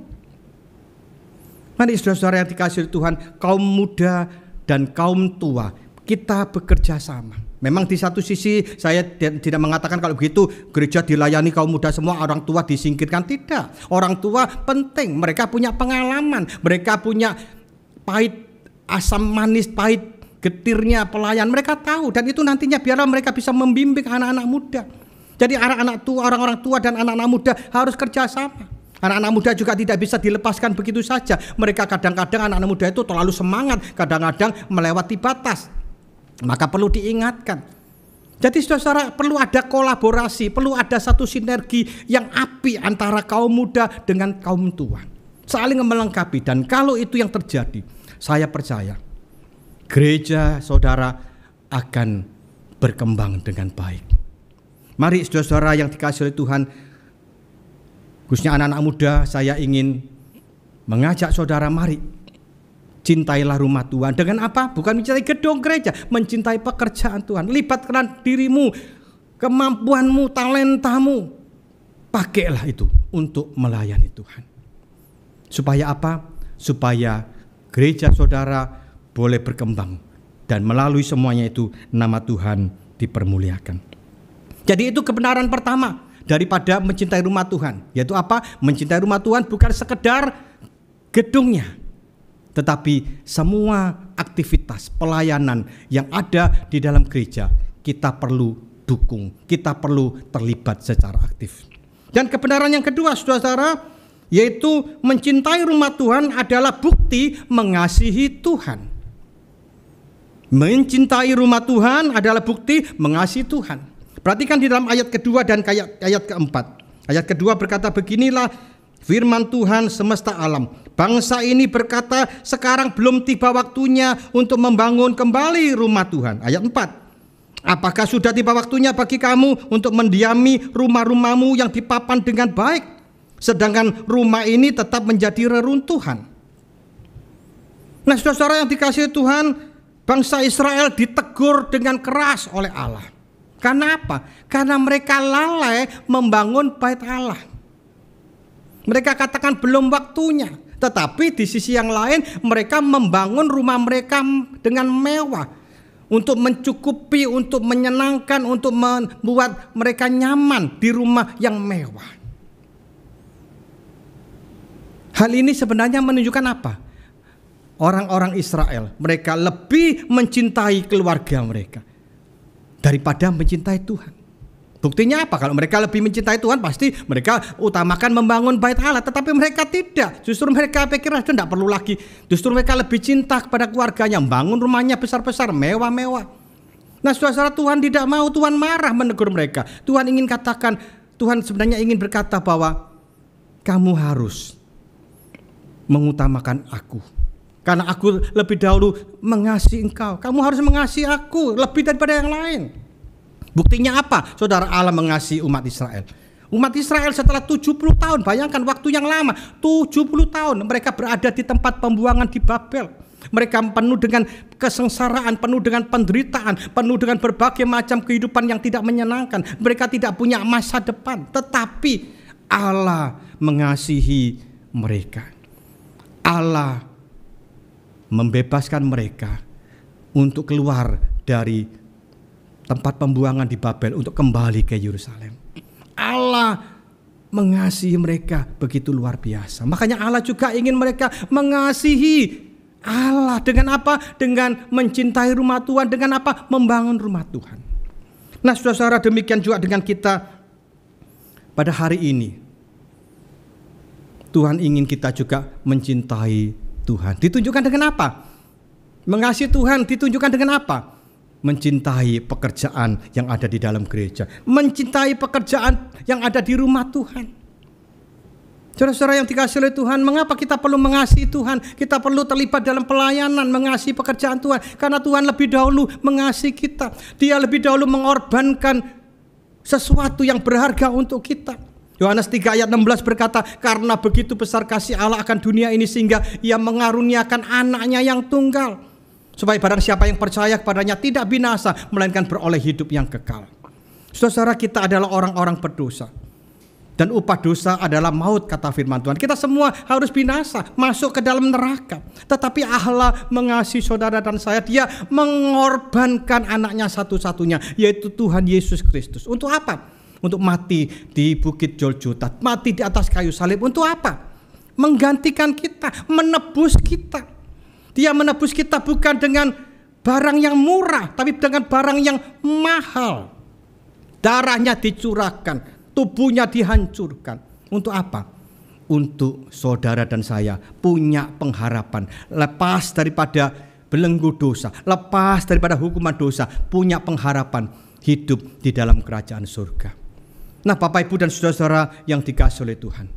Mari saudara-saudara yang dikasihi Tuhan, kaum muda dan kaum tua, kita bekerja sama. Memang di satu sisi saya tidak mengatakan kalau begitu gereja dilayani kaum muda semua, orang tua disingkirkan. Tidak, orang tua penting, mereka punya pengalaman, mereka punya pahit, asam manis, pahit, getirnya pelayan, mereka tahu. Dan itu nantinya biarlah mereka bisa membimbing anak-anak muda. Jadi anak-anak tua, orang-orang tua dan anak-anak muda harus kerjasama. Anak-anak muda juga tidak bisa dilepaskan begitu saja. Mereka kadang-kadang anak-anak muda itu terlalu semangat, kadang-kadang melewati batas. Maka perlu diingatkan. Jadi saudara, perlu ada kolaborasi, perlu ada satu sinergi yang apik antara kaum muda dengan kaum tua, saling melengkapi. Dan kalau itu yang terjadi, saya percaya gereja saudara akan berkembang dengan baik. Mari saudara-saudara yang dikasihi oleh Tuhan, khususnya anak-anak muda, saya ingin mengajak saudara, mari cintailah rumah Tuhan. Dengan apa? Bukan mencintai gedung gereja, mencintai pekerjaan Tuhan. Libatkan dirimu, kemampuanmu, talentamu. Pakailah itu untuk melayani Tuhan. Supaya apa? Supaya gereja saudara boleh berkembang. Dan melalui semuanya itu nama Tuhan dipermuliakan. Jadi itu kebenaran pertama daripada mencintai rumah Tuhan. Yaitu apa? Mencintai rumah Tuhan bukan sekedar gedungnya, tetapi semua aktivitas pelayanan yang ada di dalam gereja kita perlu dukung, kita perlu terlibat secara aktif. Dan kebenaran yang kedua saudara, yaitu mencintai rumah Tuhan adalah bukti mengasihi Tuhan. Mencintai rumah Tuhan adalah bukti mengasihi Tuhan. Perhatikan di dalam ayat kedua dan ayat keempat. Ayat kedua berkata, beginilah firman Tuhan semesta alam. Bangsa ini berkata, sekarang belum tiba waktunya untuk membangun kembali rumah Tuhan. Ayat 4. Apakah sudah tiba waktunya bagi kamu untuk mendiami rumah-rumahmu yang dipapan dengan baik? sedangkan rumah ini tetap menjadi reruntuhan. Nah, saudara yang dikasihi Tuhan, bangsa Israel ditegur dengan keras oleh Allah. Karena apa? Karena mereka lalai membangun bait Allah. Mereka katakan belum waktunya. Tetapi di sisi yang lain mereka membangun rumah mereka dengan mewah. Untuk mencukupi, untuk menyenangkan, untuk membuat mereka nyaman di rumah yang mewah. Hal ini sebenarnya menunjukkan apa? Orang-orang Israel, mereka lebih mencintai keluarga mereka daripada mencintai Tuhan. Buktinya apa? Kalau mereka lebih mencintai Tuhan, pasti mereka utamakan membangun bait Allah. Tetapi mereka tidak. Justru mereka pikir itu tidak perlu lagi. Justru mereka lebih cinta kepada keluarganya, bangun rumahnya besar-besar, mewah-mewah. Nah, saudara, Tuhan tidak mau, Tuhan marah menegur mereka. Tuhan ingin katakan, Tuhan sebenarnya ingin berkata bahwa kamu harus mengutamakan aku. Karena aku lebih dahulu mengasihi engkau. Kamu harus mengasihi aku lebih daripada yang lain. Buktinya apa? Saudara, Allah mengasihi umat Israel. Umat Israel setelah 70 tahun, bayangkan waktu yang lama, 70 tahun mereka berada di tempat pembuangan di Babel. Mereka penuh dengan kesengsaraan, penuh dengan penderitaan, penuh dengan berbagai macam kehidupan yang tidak menyenangkan. Mereka tidak punya masa depan. Tetapi Allah mengasihi mereka. Allah membebaskan mereka untuk keluar dari tempat pembuangan di Babel untuk kembali ke Yerusalem. Allah mengasihi mereka begitu luar biasa. Makanya Allah juga ingin mereka mengasihi Allah. Dengan apa? Dengan mencintai rumah Tuhan. Dengan apa? Membangun rumah Tuhan. Nah, saudara, demikian juga dengan kita pada hari ini. Tuhan ingin kita juga mencintai Tuhan. Ditunjukkan dengan apa? Mengasihi Tuhan ditunjukkan dengan apa? Mencintai pekerjaan yang ada di dalam gereja, mencintai pekerjaan yang ada di rumah Tuhan. Saudara-saudara yang dikasihi oleh Tuhan, mengapa kita perlu mengasihi Tuhan? Kita perlu terlibat dalam pelayanan, mengasihi pekerjaan Tuhan. Karena Tuhan lebih dahulu mengasihi kita. Dia lebih dahulu mengorbankan sesuatu yang berharga untuk kita. Yohanes 3 ayat 16 berkata, karena begitu besar kasih Allah akan dunia ini sehingga Ia mengaruniakan anaknya yang tunggal, supaya barang siapa yang percaya kepadanya tidak binasa, melainkan beroleh hidup yang kekal. Saudara, kita adalah orang-orang berdosa. Dan upah dosa adalah maut, kata firman Tuhan. Kita semua harus binasa, masuk ke dalam neraka. Tetapi Allah mengasihi saudara dan saya. Dia mengorbankan anaknya satu-satunya, yaitu Tuhan Yesus Kristus. Untuk apa? Untuk mati di Bukit Golgota, mati di atas kayu salib. Untuk apa? Menggantikan kita, menebus kita. Dia menebus kita bukan dengan barang yang murah, tapi dengan barang yang mahal. Darahnya dicurahkan, tubuhnya dihancurkan. Untuk apa? Untuk saudara dan saya punya pengharapan, lepas daripada belenggu dosa, lepas daripada hukuman dosa, punya pengharapan hidup di dalam kerajaan surga. Nah, Bapak, Ibu, dan saudara-saudara yang dikasihi oleh Tuhan,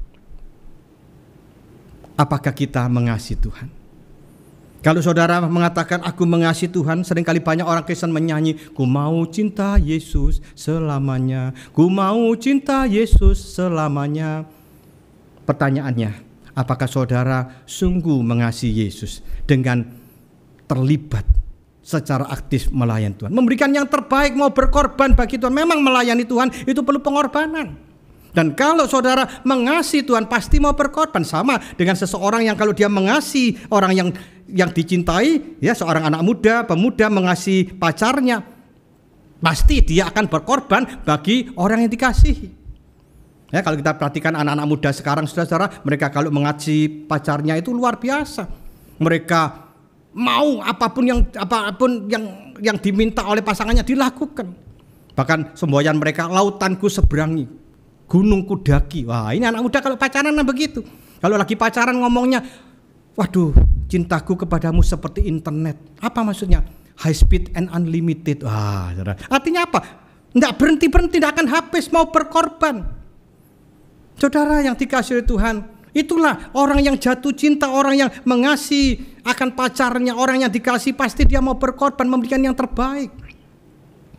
apakah kita mengasihi Tuhan? Kalau saudara mengatakan aku mengasihi Tuhan, seringkali banyak orang Kristen menyanyi, ku mau cinta Yesus selamanya, ku mau cinta Yesus selamanya. Pertanyaannya, apakah saudara sungguh mengasihi Yesus dengan terlibat secara aktif melayani Tuhan, memberikan yang terbaik, mau berkorban bagi Tuhan? Memang melayani Tuhan itu perlu pengorbanan. Dan kalau saudara mengasihi Tuhan pasti mau berkorban. Sama dengan seseorang yang kalau dia mengasihi orang yang dicintai, ya, seorang anak muda, pemuda mengasihi pacarnya, pasti dia akan berkorban bagi orang yang dikasihi. Ya, kalau kita perhatikan anak-anak muda sekarang, saudara-saudara, mereka kalau mengasihi pacarnya itu luar biasa. Mereka mau apapun yang diminta oleh pasangannya dilakukan. Bahkan semboyan mereka, lautanku seberangi, gunungku daki. Wah, ini anak muda kalau pacaran begitu. Kalau lagi pacaran ngomongnya, waduh, cintaku kepadamu seperti internet. Apa maksudnya? High speed and unlimited. Wah, saudara. Artinya apa? Tidak berhenti-berhenti, tidak akan habis, mau berkorban. Saudara yang dikasihi oleh Tuhan, itulah orang yang jatuh cinta, orang yang mengasihi akan pacarnya, orang yang dikasihi pasti dia mau berkorban, memberikan yang terbaik.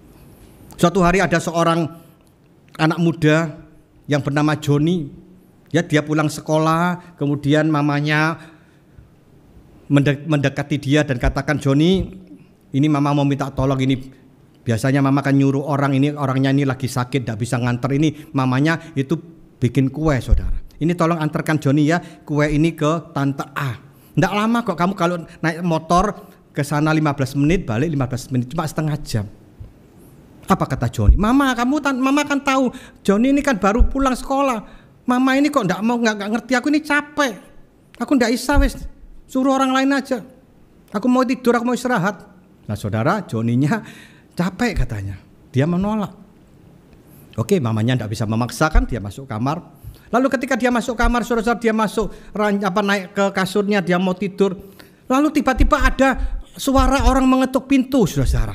Suatu hari ada seorang anak muda yang bernama Joni. Ya, dia pulang sekolah, kemudian mamanya mendekati dia dan katakan, Joni, ini mama mau minta tolong ini. Biasanya mama kan nyuruh orang, ini orangnya ini lagi sakit, tidak bisa nganter, ini mamanya itu bikin kue, saudara. Ini tolong antarkan Joni ya, kue ini ke Tante A. Tidak lama kok, kamu kalau naik motor ke sana 15 menit, balik 15 menit, cuma setengah jam. Apa kata Joni? Mama kan tahu, Joni ini kan baru pulang sekolah. Mama ini kok nggak ngerti, aku ini capek. Aku nggak bisa wes, suruh orang lain aja. Aku mau tidur, aku mau istirahat. Nah saudara, Joninya capek katanya. Dia menolak. Oke, mamanya tidak bisa memaksakan, dia masuk kamar. Lalu ketika dia masuk kamar, saudara, dia masuk naik ke kasurnya, dia mau tidur. Lalu tiba-tiba ada suara orang mengetuk pintu, saudara.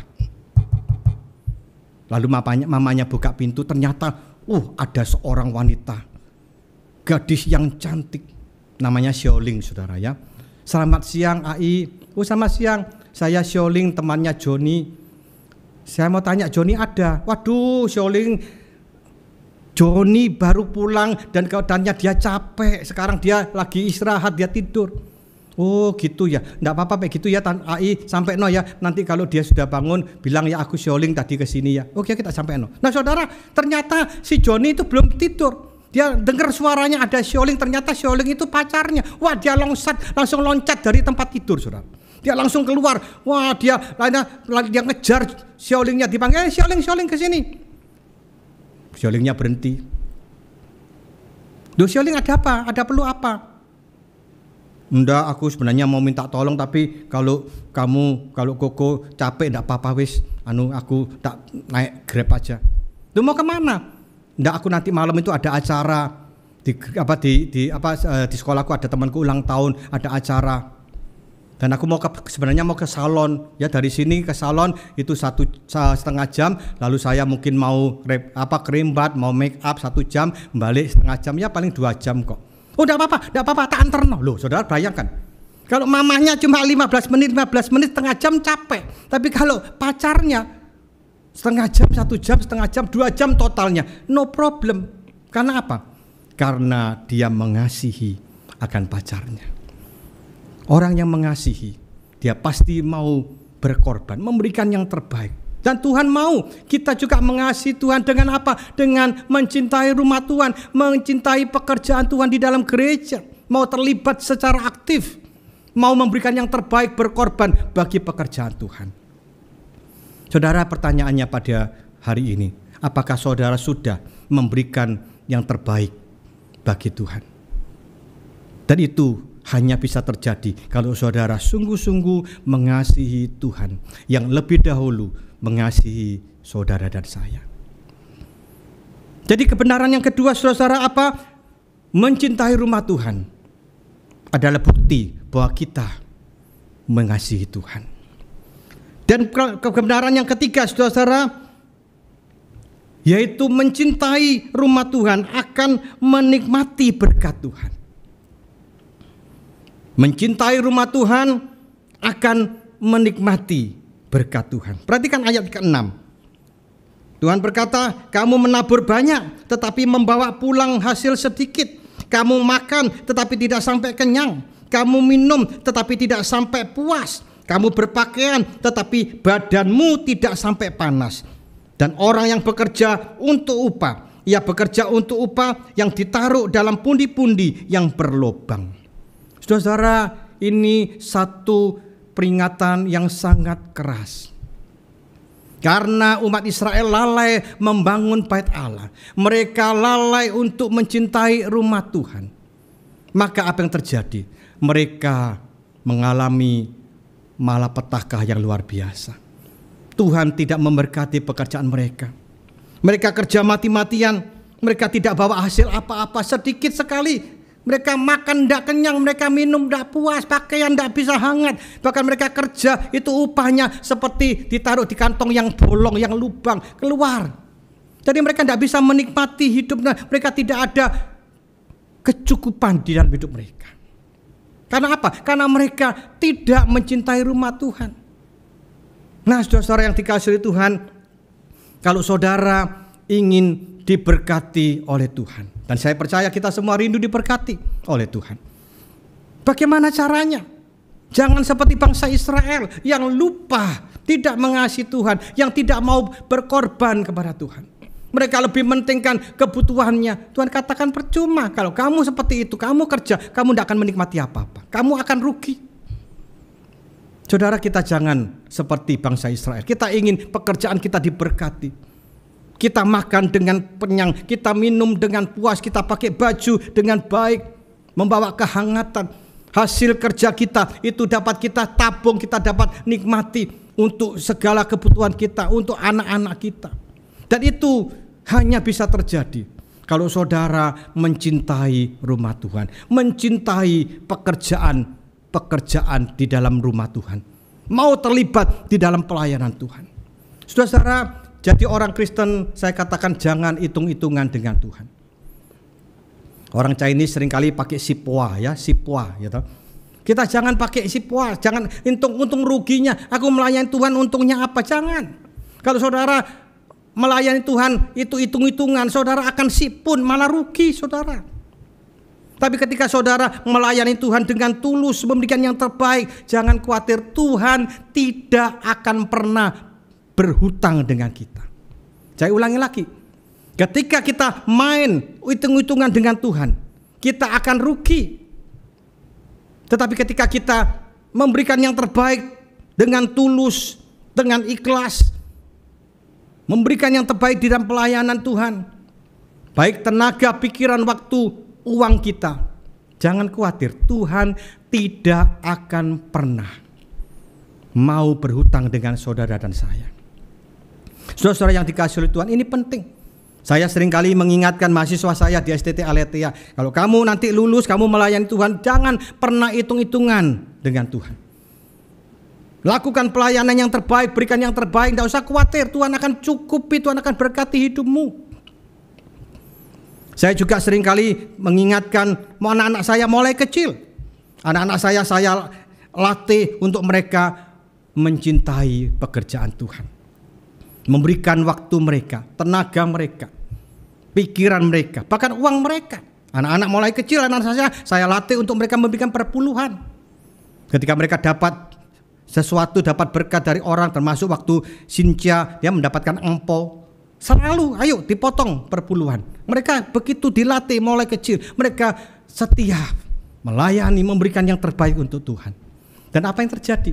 Lalu mamanya buka pintu, ternyata ada seorang wanita, gadis yang cantik, namanya Sioling, saudara ya. Selamat siang Ai. Selamat siang, saya Sioling, temannya Joni. Saya mau tanya, Joni ada? Waduh, Sioling, Joni baru pulang dan keadaannya dia capek. Sekarang dia lagi istirahat, dia tidur. Oh gitu ya, enggak apa-apa gitu ya Ai, sampai no ya. Nanti kalau dia sudah bangun bilang ya aku Sioling tadi ke sini ya. Oke, kita sampai no. Nah saudara, ternyata si Joni itu belum tidur. Dia dengar suaranya ada Sioling, ternyata Sioling itu pacarnya. Wah, dia langsung loncat dari tempat tidur, saudara. Dia langsung keluar. Wah, dia ngejar Siolingnya, dipanggil, Sioling ke sini. Siolingnya berhenti. Duh, Sioling ada apa? Ada perlu apa? Enggak, aku sebenarnya mau minta tolong, tapi kalau Koko capek enggak apa-apa wis. Aku tak naik Grab aja. Lu mau kemana? Enggak, aku nanti malam itu ada acara di sekolahku, ada temanku ulang tahun, ada acara. Dan aku sebenarnya mau ke salon. Ya, dari sini ke salon itu 1,5 jam. Lalu saya mungkin mau krimbat, mau make up 1 jam, balik 1/2 jam, ya paling 2 jam kok. Oh, enggak apa-apa, tak anter no. Loh, saudara bayangkan. Kalau mamanya cuma 15 menit, 1/2 jam capek. Tapi kalau pacarnya 1/2 jam, 1 jam, 1/2 jam, 2 jam totalnya, no problem. Karena apa? Karena dia mengasihi akan pacarnya. Orang yang mengasihi, dia pasti mau berkorban, memberikan yang terbaik. Dan Tuhan mau kita juga mengasihi Tuhan dengan apa? Dengan mencintai rumah Tuhan, mencintai pekerjaan Tuhan di dalam gereja, mau terlibat secara aktif, mau memberikan yang terbaik, berkorban bagi pekerjaan Tuhan. Saudara, pertanyaannya pada hari ini, apakah saudara sudah memberikan yang terbaik bagi Tuhan? Dan itu hanya bisa terjadi kalau saudara sungguh-sungguh mengasihi Tuhan yang lebih dahulu mengasihi saudara dan saya. Jadi kebenaran yang kedua, saudara, apa? Mencintai rumah Tuhan adalah bukti bahwa kita mengasihi Tuhan. Dan kebenaran yang ketiga, saudara, yaitu mencintai rumah Tuhan akan menikmati berkat Tuhan. Mencintai rumah Tuhan akan menikmati berkat Tuhan. Perhatikan ayat ke-6. Tuhan berkata, kamu menabur banyak tetapi membawa pulang hasil sedikit. Kamu makan tetapi tidak sampai kenyang. Kamu minum tetapi tidak sampai puas. Kamu berpakaian tetapi badanmu tidak sampai panas. Dan orang yang bekerja untuk upah, ia bekerja untuk upah yang ditaruh dalam pundi-pundi yang berlobang. Saudara, ini satu peringatan yang sangat keras. Karena umat Israel lalai membangun bait Allah. Mereka lalai untuk mencintai rumah Tuhan. Maka apa yang terjadi? Mereka mengalami malapetaka yang luar biasa. Tuhan tidak memberkati pekerjaan mereka. Mereka kerja mati-matian. Mereka tidak bawa hasil apa-apa, sedikit sekali. Mereka makan tidak kenyang, mereka minum tidak puas, pakaian tidak bisa hangat. Bahkan mereka kerja itu upahnya seperti ditaruh di kantong yang bolong, yang lubang, keluar. Jadi mereka tidak bisa menikmati hidupnya. Mereka tidak ada kecukupan di dalam hidup mereka. Karena apa? Karena mereka tidak mencintai rumah Tuhan. Nah, saudara yang dikasihi Tuhan, kalau saudara ingin diberkati oleh Tuhan, Dan saya percaya kita semua rindu diberkati oleh Tuhan. Bagaimana caranya? Jangan seperti bangsa Israel yang lupa, tidak mengasihi Tuhan, yang tidak mau berkorban kepada Tuhan. Mereka lebih mementingkan kebutuhannya. Tuhan katakan percuma kalau kamu seperti itu, kamu kerja, kamu tidak akan menikmati apa-apa. Kamu akan rugi. Saudara, kita jangan seperti bangsa Israel. Kita ingin pekerjaan kita diberkati. Kita makan dengan kenyang, kita minum dengan puas, kita pakai baju dengan baik, membawa kehangatan. Hasil kerja kita itu dapat kita tabung, kita dapat nikmati untuk segala kebutuhan kita, untuk anak-anak kita. Dan itu hanya bisa terjadi kalau saudara mencintai rumah Tuhan, mencintai pekerjaan di dalam rumah Tuhan, mau terlibat di dalam pelayanan Tuhan. Saudara, jadi orang Kristen saya katakan jangan hitung-hitungan dengan Tuhan. Orang Chinese seringkali pakai sipwa ya, gitu. Kita jangan pakai sipwa, jangan untung ruginya. Aku melayani Tuhan untungnya apa? Jangan. Kalau saudara melayani Tuhan itu hitung-hitungan, saudara akan sipun, malah rugi saudara. Tapi ketika saudara melayani Tuhan dengan tulus, memberikan yang terbaik, jangan khawatir, Tuhan tidak akan pernah berhutang dengan kita. Saya ulangi lagi. Ketika kita main hitung-hitungan dengan Tuhan, kita akan rugi. Tetapi ketika kita memberikan yang terbaik dengan tulus, dengan ikhlas, memberikan yang terbaik di dalam pelayanan Tuhan, baik tenaga, pikiran, waktu, uang kita, jangan khawatir, Tuhan tidak akan pernah mau berhutang dengan saudara dan saya. Saudara-saudara yang dikasihi oleh Tuhan, ini penting. Saya seringkali mengingatkan mahasiswa saya di STT Aletheia, kalau kamu nanti lulus, kamu melayani Tuhan, jangan pernah hitung-hitungan dengan Tuhan. Lakukan pelayanan yang terbaik, berikan yang terbaik, tidak usah khawatir, Tuhan akan cukupi, Tuhan akan berkati hidupmu. Saya juga seringkali mengingatkan anak-anak saya mulai kecil. Anak-anak saya latih untuk mereka mencintai pekerjaan Tuhan. Memberikan waktu mereka, tenaga mereka, pikiran mereka, bahkan uang mereka. Anak-anak mulai kecil, anak-anak saya latih untuk mereka memberikan perpuluhan. Ketika mereka dapat sesuatu, dapat berkat dari orang, termasuk waktu Cynthia dia mendapatkan angpau, selalu ayo dipotong perpuluhan. Mereka begitu dilatih mulai kecil, mereka setia melayani, memberikan yang terbaik untuk Tuhan. Dan apa yang terjadi?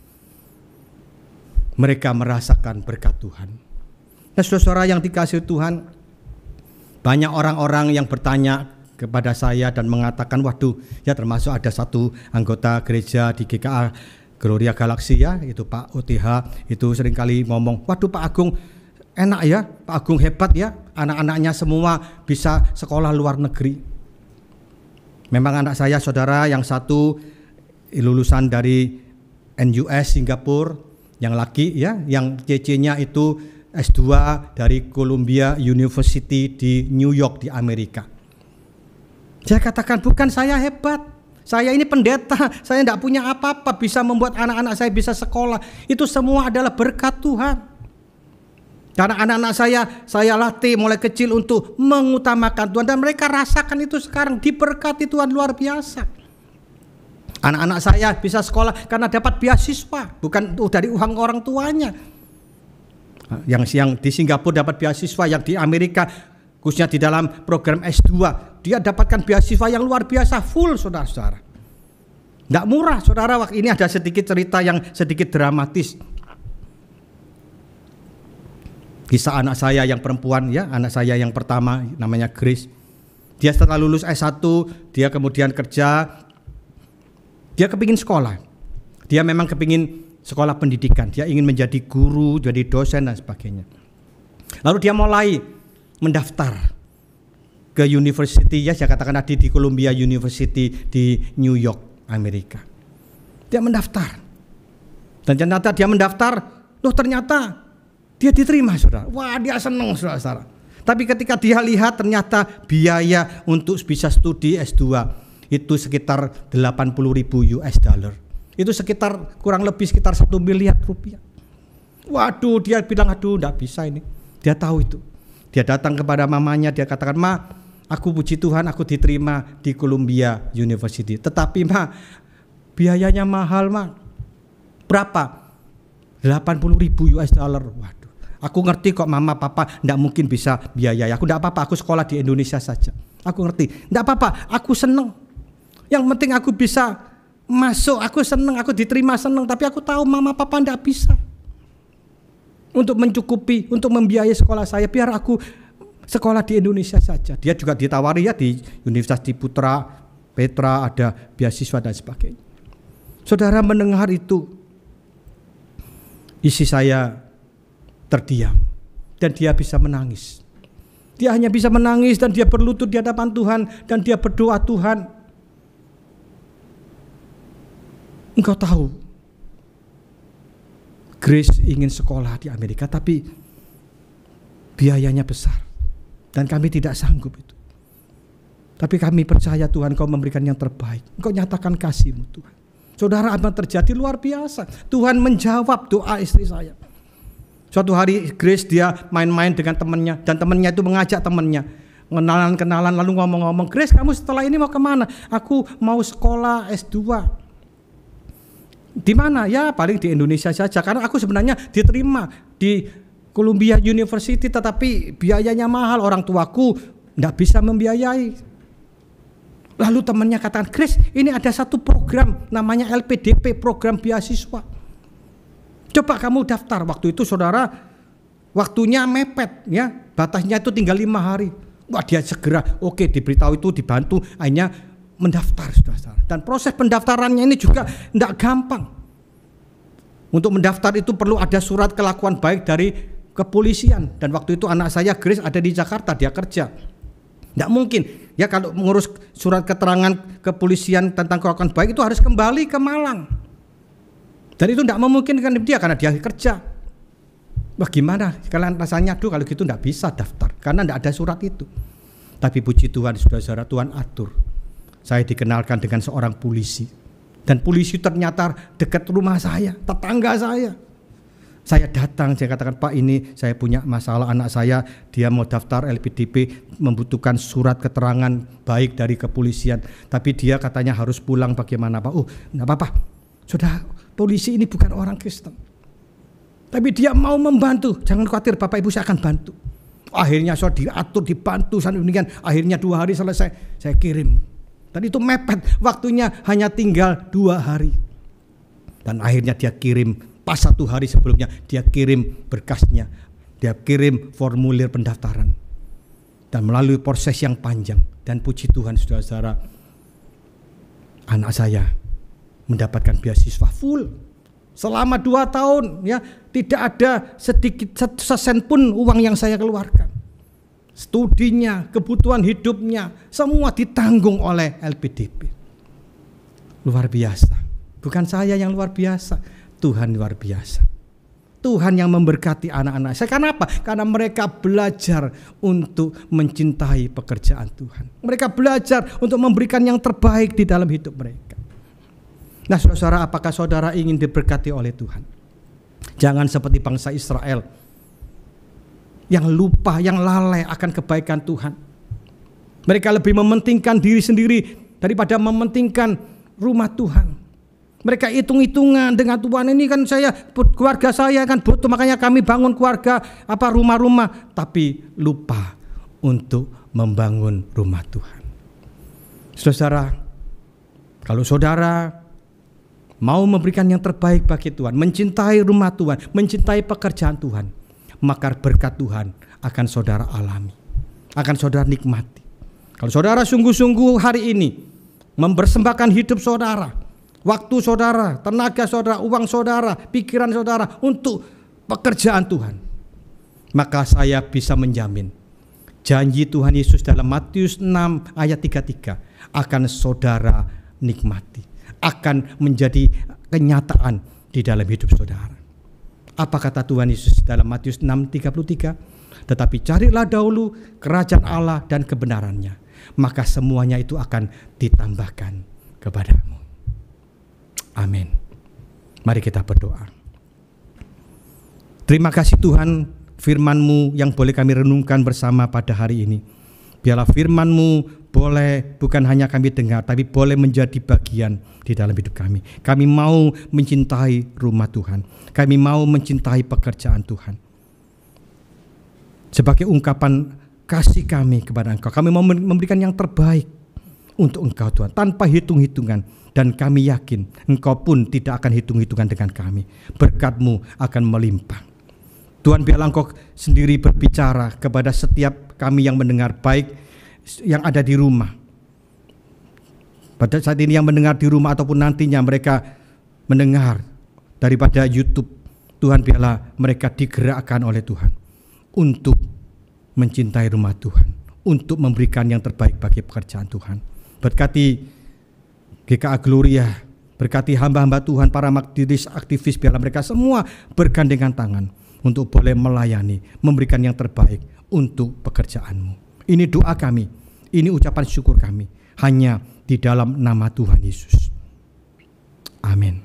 Mereka merasakan berkat Tuhan. Nah, saudara yang dikasihi Tuhan, banyak orang-orang yang bertanya kepada saya dan mengatakan, waduh, ya termasuk ada satu anggota gereja di GKA Gloria Galaxy ya, itu Pak OTH, itu seringkali ngomong, waduh Pak Agung enak ya, Pak Agung hebat ya, anak-anaknya semua bisa sekolah luar negeri. Memang anak saya saudara yang satu lulusan dari NUS Singapura, yang laki ya, yang CC-nya itu S2 dari Columbia University di New York di Amerika. Saya katakan bukan saya hebat, saya ini pendeta, saya tidak punya apa-apa bisa membuat anak-anak saya bisa sekolah. Itu semua adalah berkat Tuhan. Karena anak-anak saya latih mulai kecil untuk mengutamakan Tuhan, dan mereka rasakan itu sekarang, diberkati Tuhan luar biasa. Anak-anak saya bisa sekolah karena dapat beasiswa, bukan dari uang orang tuanya. Yang di Singapura dapat beasiswa, yang di Amerika khususnya di dalam program S2 dia dapatkan beasiswa yang luar biasa, full saudara-saudara. Tidak murah saudara. Ini ada sedikit cerita yang sedikit dramatis. Kisah anak saya yang perempuan ya, anak saya yang pertama namanya Grace. Dia setelah lulus S1, dia kemudian kerja. Dia kepingin sekolah, dia memang kepingin sekolah pendidikan, dia ingin menjadi guru, jadi dosen dan sebagainya. Lalu dia mulai mendaftar ke university ya, saya katakan tadi di Columbia University di New York, Amerika. Dia mendaftar, dan ternyata dia mendaftar, ternyata dia diterima saudara. Wah, dia senang saudara. Tapi ketika dia lihat ternyata biaya untuk bisa studi S2 itu sekitar 80.000 US dollar. Itu sekitar kurang lebih sekitar 1 miliar rupiah. Waduh, dia bilang aduh enggak bisa ini. Dia tahu itu. Dia datang kepada mamanya, dia katakan, "Ma, Aku puji Tuhan aku diterima di Columbia University. Tetapi biayanya mahal Berapa? 80.000 US dollar. Waduh. Aku ngerti kok mama papa enggak mungkin bisa biayai. Aku enggak apa-apa, aku sekolah di Indonesia saja. Aku ngerti. Enggak apa-apa, aku seneng. Yang penting aku bisa masuk, aku seneng, aku diterima seneng. Tapi aku tahu mama papa enggak bisa untuk mencukupi, untuk membiayai sekolah saya. Biar aku sekolah di Indonesia saja. Dia juga ditawari ya di Universitas di Petra ada beasiswa dan sebagainya. Saudara mendengar itu, isi saya terdiam dan dia bisa menangis. Dia hanya bisa menangis dan dia berlutut di hadapan Tuhan dan dia berdoa, Tuhan, Engkau tahu Grace ingin sekolah di Amerika tapi biayanya besar dan kami tidak sanggup itu. Tapi kami percaya Tuhan Engkau memberikan yang terbaik. Engkau nyatakan kasih-Mu Tuhan. Saudara, apa yang terjadi luar biasa. Tuhan menjawab doa istri saya. Suatu hari Grace dia main-main dengan temannya dan temannya itu mengajak temannya kenalan lalu ngomong-ngomong, Grace kamu setelah ini mau kemana? Aku mau sekolah S2. Di mana? Ya paling di Indonesia saja karena aku sebenarnya diterima di Columbia University tetapi biayanya mahal, orang tuaku tidak bisa membiayai. Lalu temannya katakan, Grace ini ada satu program namanya LPDP, program beasiswa. Coba kamu daftar. Waktu itu saudara waktunya mepet ya, batasnya itu tinggal 5 hari. Wah dia segera oke diberitahu itu dibantu akhirnya mendaftar saudara. Dan proses pendaftarannya ini juga tidak gampang. Untuk mendaftar itu perlu ada surat kelakuan baik dari kepolisian. Dan waktu itu anak saya Grace ada di Jakarta, dia kerja. Tidak mungkin ya kalau mengurus surat keterangan kepolisian tentang kelakuan baik itu harus kembali ke Malang. Dan itu tidak memungkinkan dia karena dia kerja. Bagaimana kalian rasanya kalau gitu tidak bisa daftar karena tidak ada surat itu. Tapi puji Tuhan saudara-saudara, Tuhan atur. Saya dikenalkan dengan seorang polisi dan polisi ternyata dekat rumah saya, tetangga saya. Saya datang, saya katakan, Pak ini saya punya masalah anak saya, dia mau daftar LPDP, membutuhkan surat keterangan baik dari kepolisian. Tapi dia katanya harus pulang, bagaimana Pak? Oh enggak apa-apa, sudah polisi ini bukan orang Kristen. Tapi dia mau membantu, jangan khawatir Bapak Ibu saya akan bantu. Akhirnya saya diatur, dibantu, akhirnya 2 hari selesai, saya kirim. Dan itu mepet, waktunya hanya tinggal 2 hari. Dan akhirnya dia kirim. Pas 1 hari sebelumnya dia kirim berkasnya, dia kirim formulir pendaftaran dan melalui proses yang panjang. Dan puji Tuhan saudara-saudara, anak saya mendapatkan beasiswa full selama 2 tahun ya, tidak ada sedikit sesen pun uang yang saya keluarkan. Studinya, kebutuhan hidupnya semua ditanggung oleh LPDP. Luar biasa. Bukan saya yang luar biasa, Tuhan luar biasa. Tuhan yang memberkati anak-anak saya. Karena apa? Karena mereka belajar untuk mencintai pekerjaan Tuhan. Mereka belajar untuk memberikan yang terbaik di dalam hidup mereka. Nah saudara, apakah saudara ingin diberkati oleh Tuhan? Jangan seperti bangsa Israel yang lupa, yang lalai akan kebaikan Tuhan. Mereka lebih mementingkan diri sendiri daripada mementingkan rumah Tuhan. Mereka hitung-hitungan dengan Tuhan, ini kan keluarga saya kan butuh, makanya kami bangun keluarga rumah-rumah, tapi lupa untuk membangun rumah Tuhan. Saudara, kalau saudara mau memberikan yang terbaik bagi Tuhan, mencintai rumah Tuhan, mencintai pekerjaan Tuhan, maka berkat Tuhan akan saudara alami, akan saudara nikmati. Kalau saudara sungguh-sungguh hari ini mempersembahkan hidup saudara, waktu saudara, tenaga saudara, uang saudara, pikiran saudara untuk pekerjaan Tuhan, maka saya bisa menjamin janji Tuhan Yesus dalam Matius 6 ayat 33 akan saudara nikmati, akan menjadi kenyataan di dalam hidup saudara. Apa kata Tuhan Yesus dalam Matius 6:33? Tetapi carilah dahulu kerajaan Allah dan kebenarannya, maka semuanya itu akan ditambahkan kepadamu. Amin. Mari kita berdoa. Terima kasih Tuhan, firman-Mu yang boleh kami renungkan bersama pada hari ini. Biarlah firman-Mu boleh bukan hanya kami dengar, tapi boleh menjadi bagian di dalam hidup kami. Kami mau mencintai rumah Tuhan. Kami mau mencintai pekerjaan Tuhan. Sebagai ungkapan kasih kami kepada Engkau, kami mau memberikan yang terbaik untuk Engkau Tuhan, tanpa hitung-hitungan. Dan kami yakin Engkau pun tidak akan hitung-hitungan dengan kami. Berkat-Mu akan melimpah. Tuhan, biarlah Engkau sendiri berbicara kepada setiap kami yang mendengar, baik yang ada di rumah. Pada saat ini yang mendengar di rumah ataupun nantinya mereka mendengar daripada YouTube, Tuhan, biarlah mereka digerakkan oleh Tuhan untuk mencintai rumah Tuhan, untuk memberikan yang terbaik bagi pekerjaan Tuhan. Berkati GKA Gloria, berkati hamba-hamba Tuhan, para aktivis, biarlah mereka semua bergandengan tangan untuk boleh melayani, memberikan yang terbaik untuk pekerjaan-Mu. Ini doa kami, ini ucapan syukur kami, hanya di dalam nama Tuhan Yesus. Amin.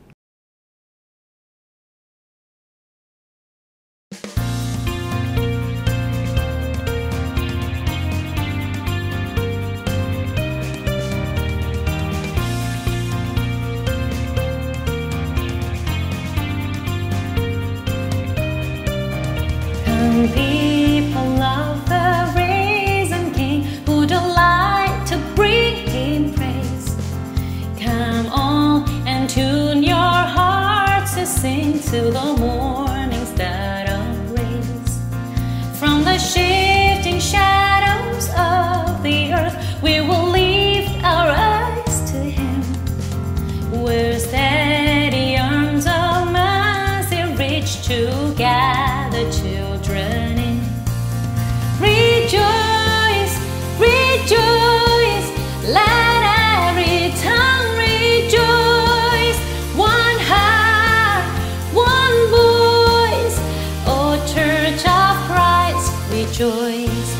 People of the risen King who delight to bring Him praise, come all and tune your hearts to sing to the morning star of grace. From the shifting shadows of the earth we will lift our eyes to Him, where steady arms of mercy reach to gather children in. Rejoice, rejoice, let every tongue rejoice. One heart, one voice, O Church of Christ, rejoice.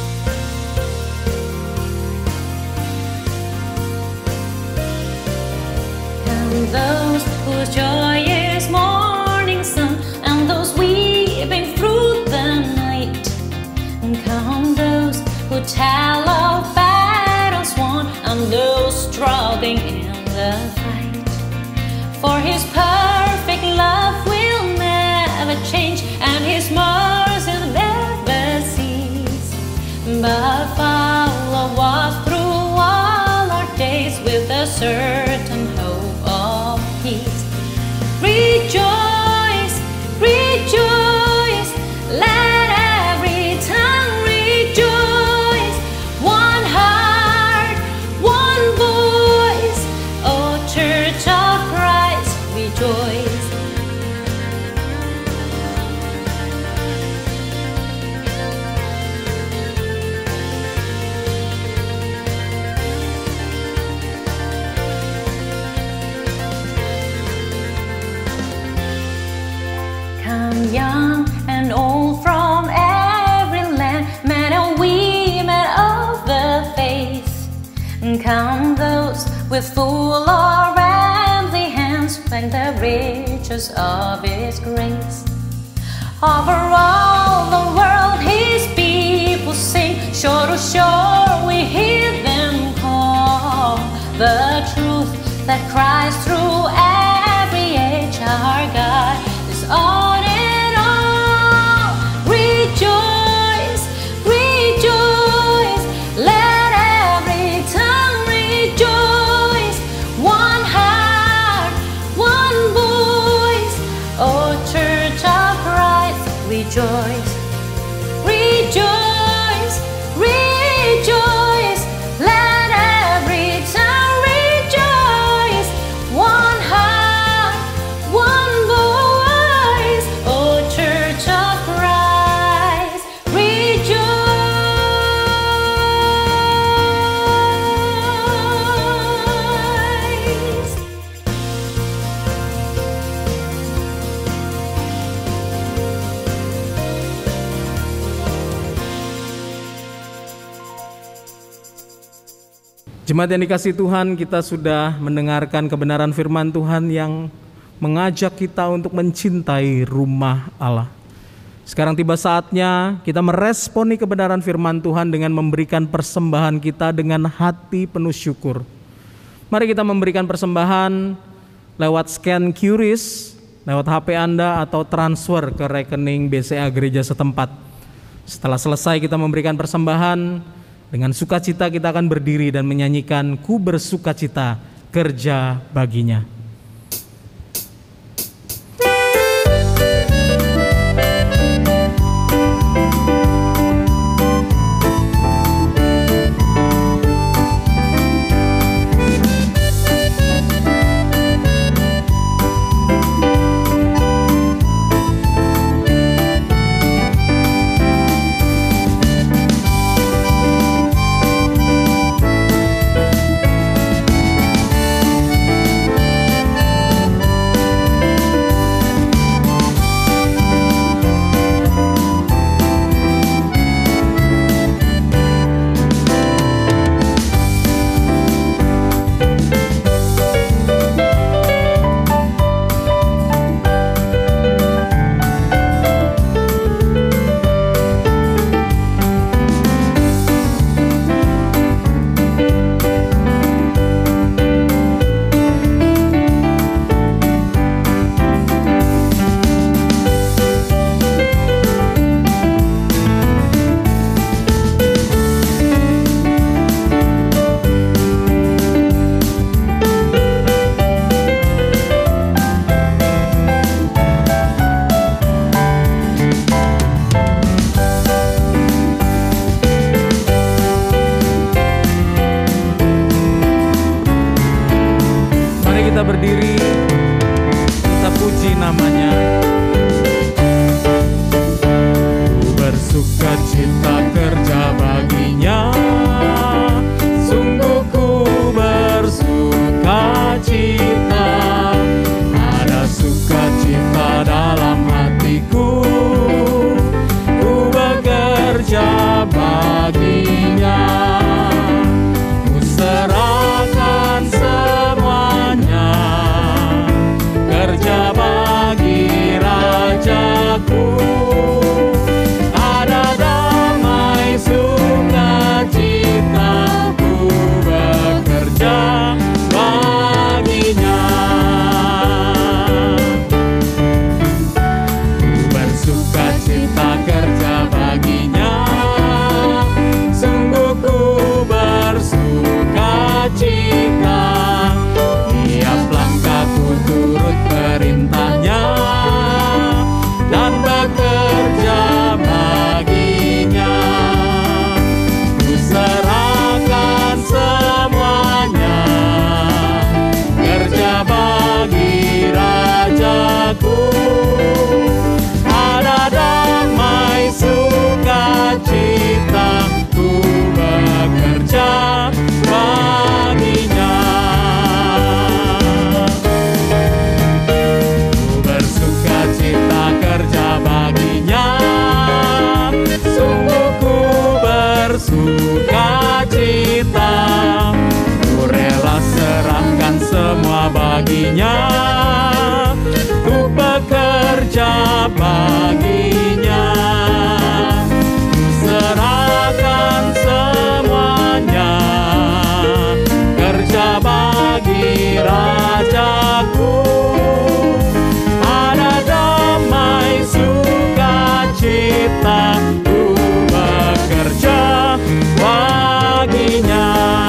And those whose joy is morning sun, and those weeping through the night, and come those who tell of battles won, and those struggling in the fight. For His perfect love will never change, and His mercy never cease, but follow us through all our days with a certain hope of peace. Rejoice, rejoice, let every tongue rejoice. One heart, one voice, O Church of Christ, rejoice. Come young and old from every land, men and women of the faith. Come those with full or empty hands, thank the riches of His grace. Over all the world His people sing, shore to shore we hear them call. The truth that cries through every age, our God is all in all. Rejoice, rejoice, let every tongue rejoice. One heart, one voice, O Church of Christ, rejoice. Rejoice, rejoice, let every tongue rejoice. One heart, one voice, O Church of Christ, rejoice. Jemaat yang dikasihi Tuhan, kita sudah mendengarkan kebenaran firman Tuhan yang mengajak kita untuk mencintai rumah Allah. Sekarang tiba saatnya kita meresponi kebenaran firman Tuhan dengan memberikan persembahan kita dengan hati penuh syukur. Mari kita memberikan persembahan lewat scan QRIS, lewat HP Anda atau transfer ke rekening BCA gereja setempat. Setelah selesai kita memberikan persembahan, dengan sukacita kita akan berdiri dan menyanyikan Ku bersukacita kerja baginya. Kita berdiri, kita puji namanya. Ku bersukacita kerja baginya, sungguh ku bersukacita. Ada sukacita dalam hatiku, ku bekerja baginya. Ku serahkan semuanya, kerja bagi Rajaku. Ada damai sukacita, ku bekerja baginya. Ku bersukacita kerja baginya, sungguh ku bersukacita. Tiap langkahku turut perintahnya dan bekerja baginya. Ku serahkan semuanya, kerja bagi Rajaku. Ada damai sukacita, ku bekerja baginya. Bersukacita kerja baginya, sungguh ku bersukacita. Ku rela serahkan semua baginya, ku bekerja baginya. Ku serahkan semuanya, kerja bagi Rajaku. Sukacita, ku bekerja baginya.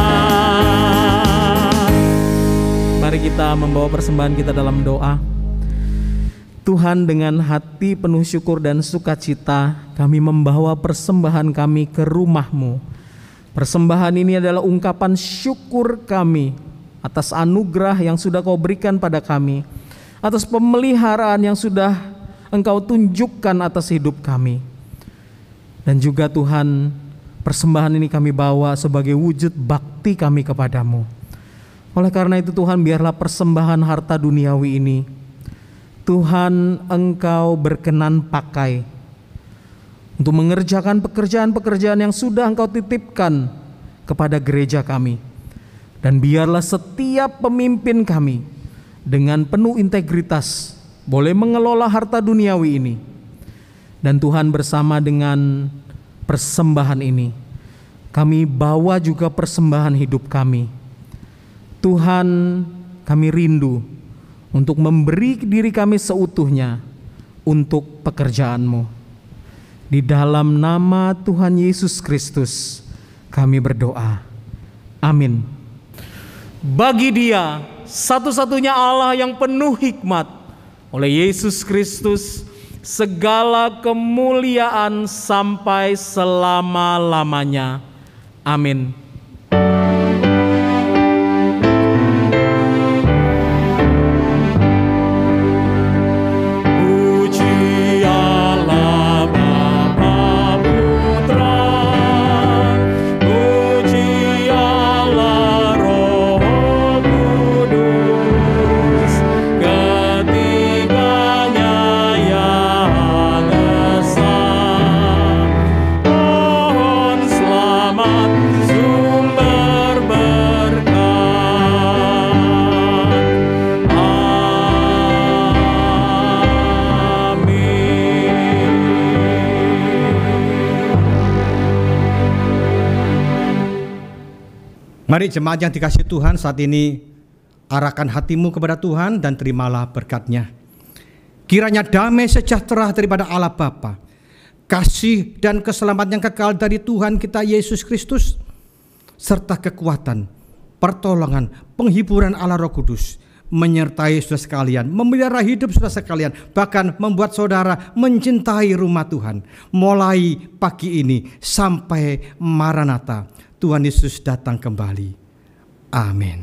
Mari kita membawa persembahan kita dalam doa. Tuhan, dengan hati penuh syukur dan sukacita kami membawa persembahan kami ke rumah-Mu. Persembahan ini adalah ungkapan syukur kami atas anugerah yang sudah Kau berikan pada kami, atas pemeliharaan yang sudah Engkau tunjukkan atas hidup kami. Dan juga Tuhan, persembahan ini kami bawa sebagai wujud bakti kami kepadamu. Oleh karena itu Tuhan, biarlah persembahan harta duniawi ini Tuhan Engkau berkenan pakai untuk mengerjakan pekerjaan-pekerjaan yang sudah Engkau titipkan kepada gereja kami. Dan biarlah setiap pemimpin kami dengan penuh integritas boleh mengelola harta duniawi ini Dan Tuhan, bersama dengan persembahan ini, kami bawa juga persembahan hidup kami. Tuhan, kami rindu untuk memberi diri kami seutuhnya untuk pekerjaan-Mu. Di dalam nama Tuhan Yesus Kristus kami berdoa. Amin. Bagi Dia satu-satunya Allah yang penuh hikmat, oleh Yesus Kristus segala kemuliaan sampai selama-lamanya. Amin. Mari jemaat yang dikasihi Tuhan, saat ini arahkan hatimu kepada Tuhan dan terimalah berkat-Nya. Kiranya damai sejahtera daripada Allah Bapa, kasih dan keselamatan yang kekal dari Tuhan kita Yesus Kristus, serta kekuatan, pertolongan, penghiburan Allah Roh Kudus menyertai saudara sekalian, memelihara hidup saudara sekalian, bahkan membuat saudara mencintai rumah Tuhan mulai pagi ini sampai Maranatha, Tuhan Yesus datang kembali. Amin.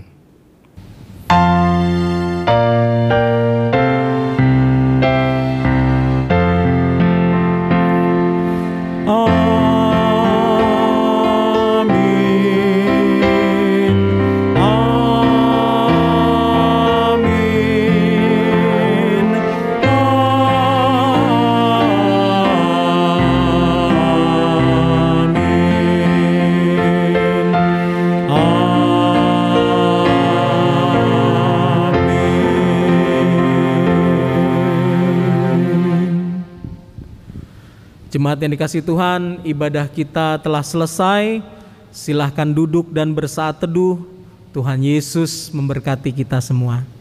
Jemaat yang dikasihi Tuhan, ibadah kita telah selesai. Silahkan duduk dan bersaat teduh. Tuhan Yesus memberkati kita semua.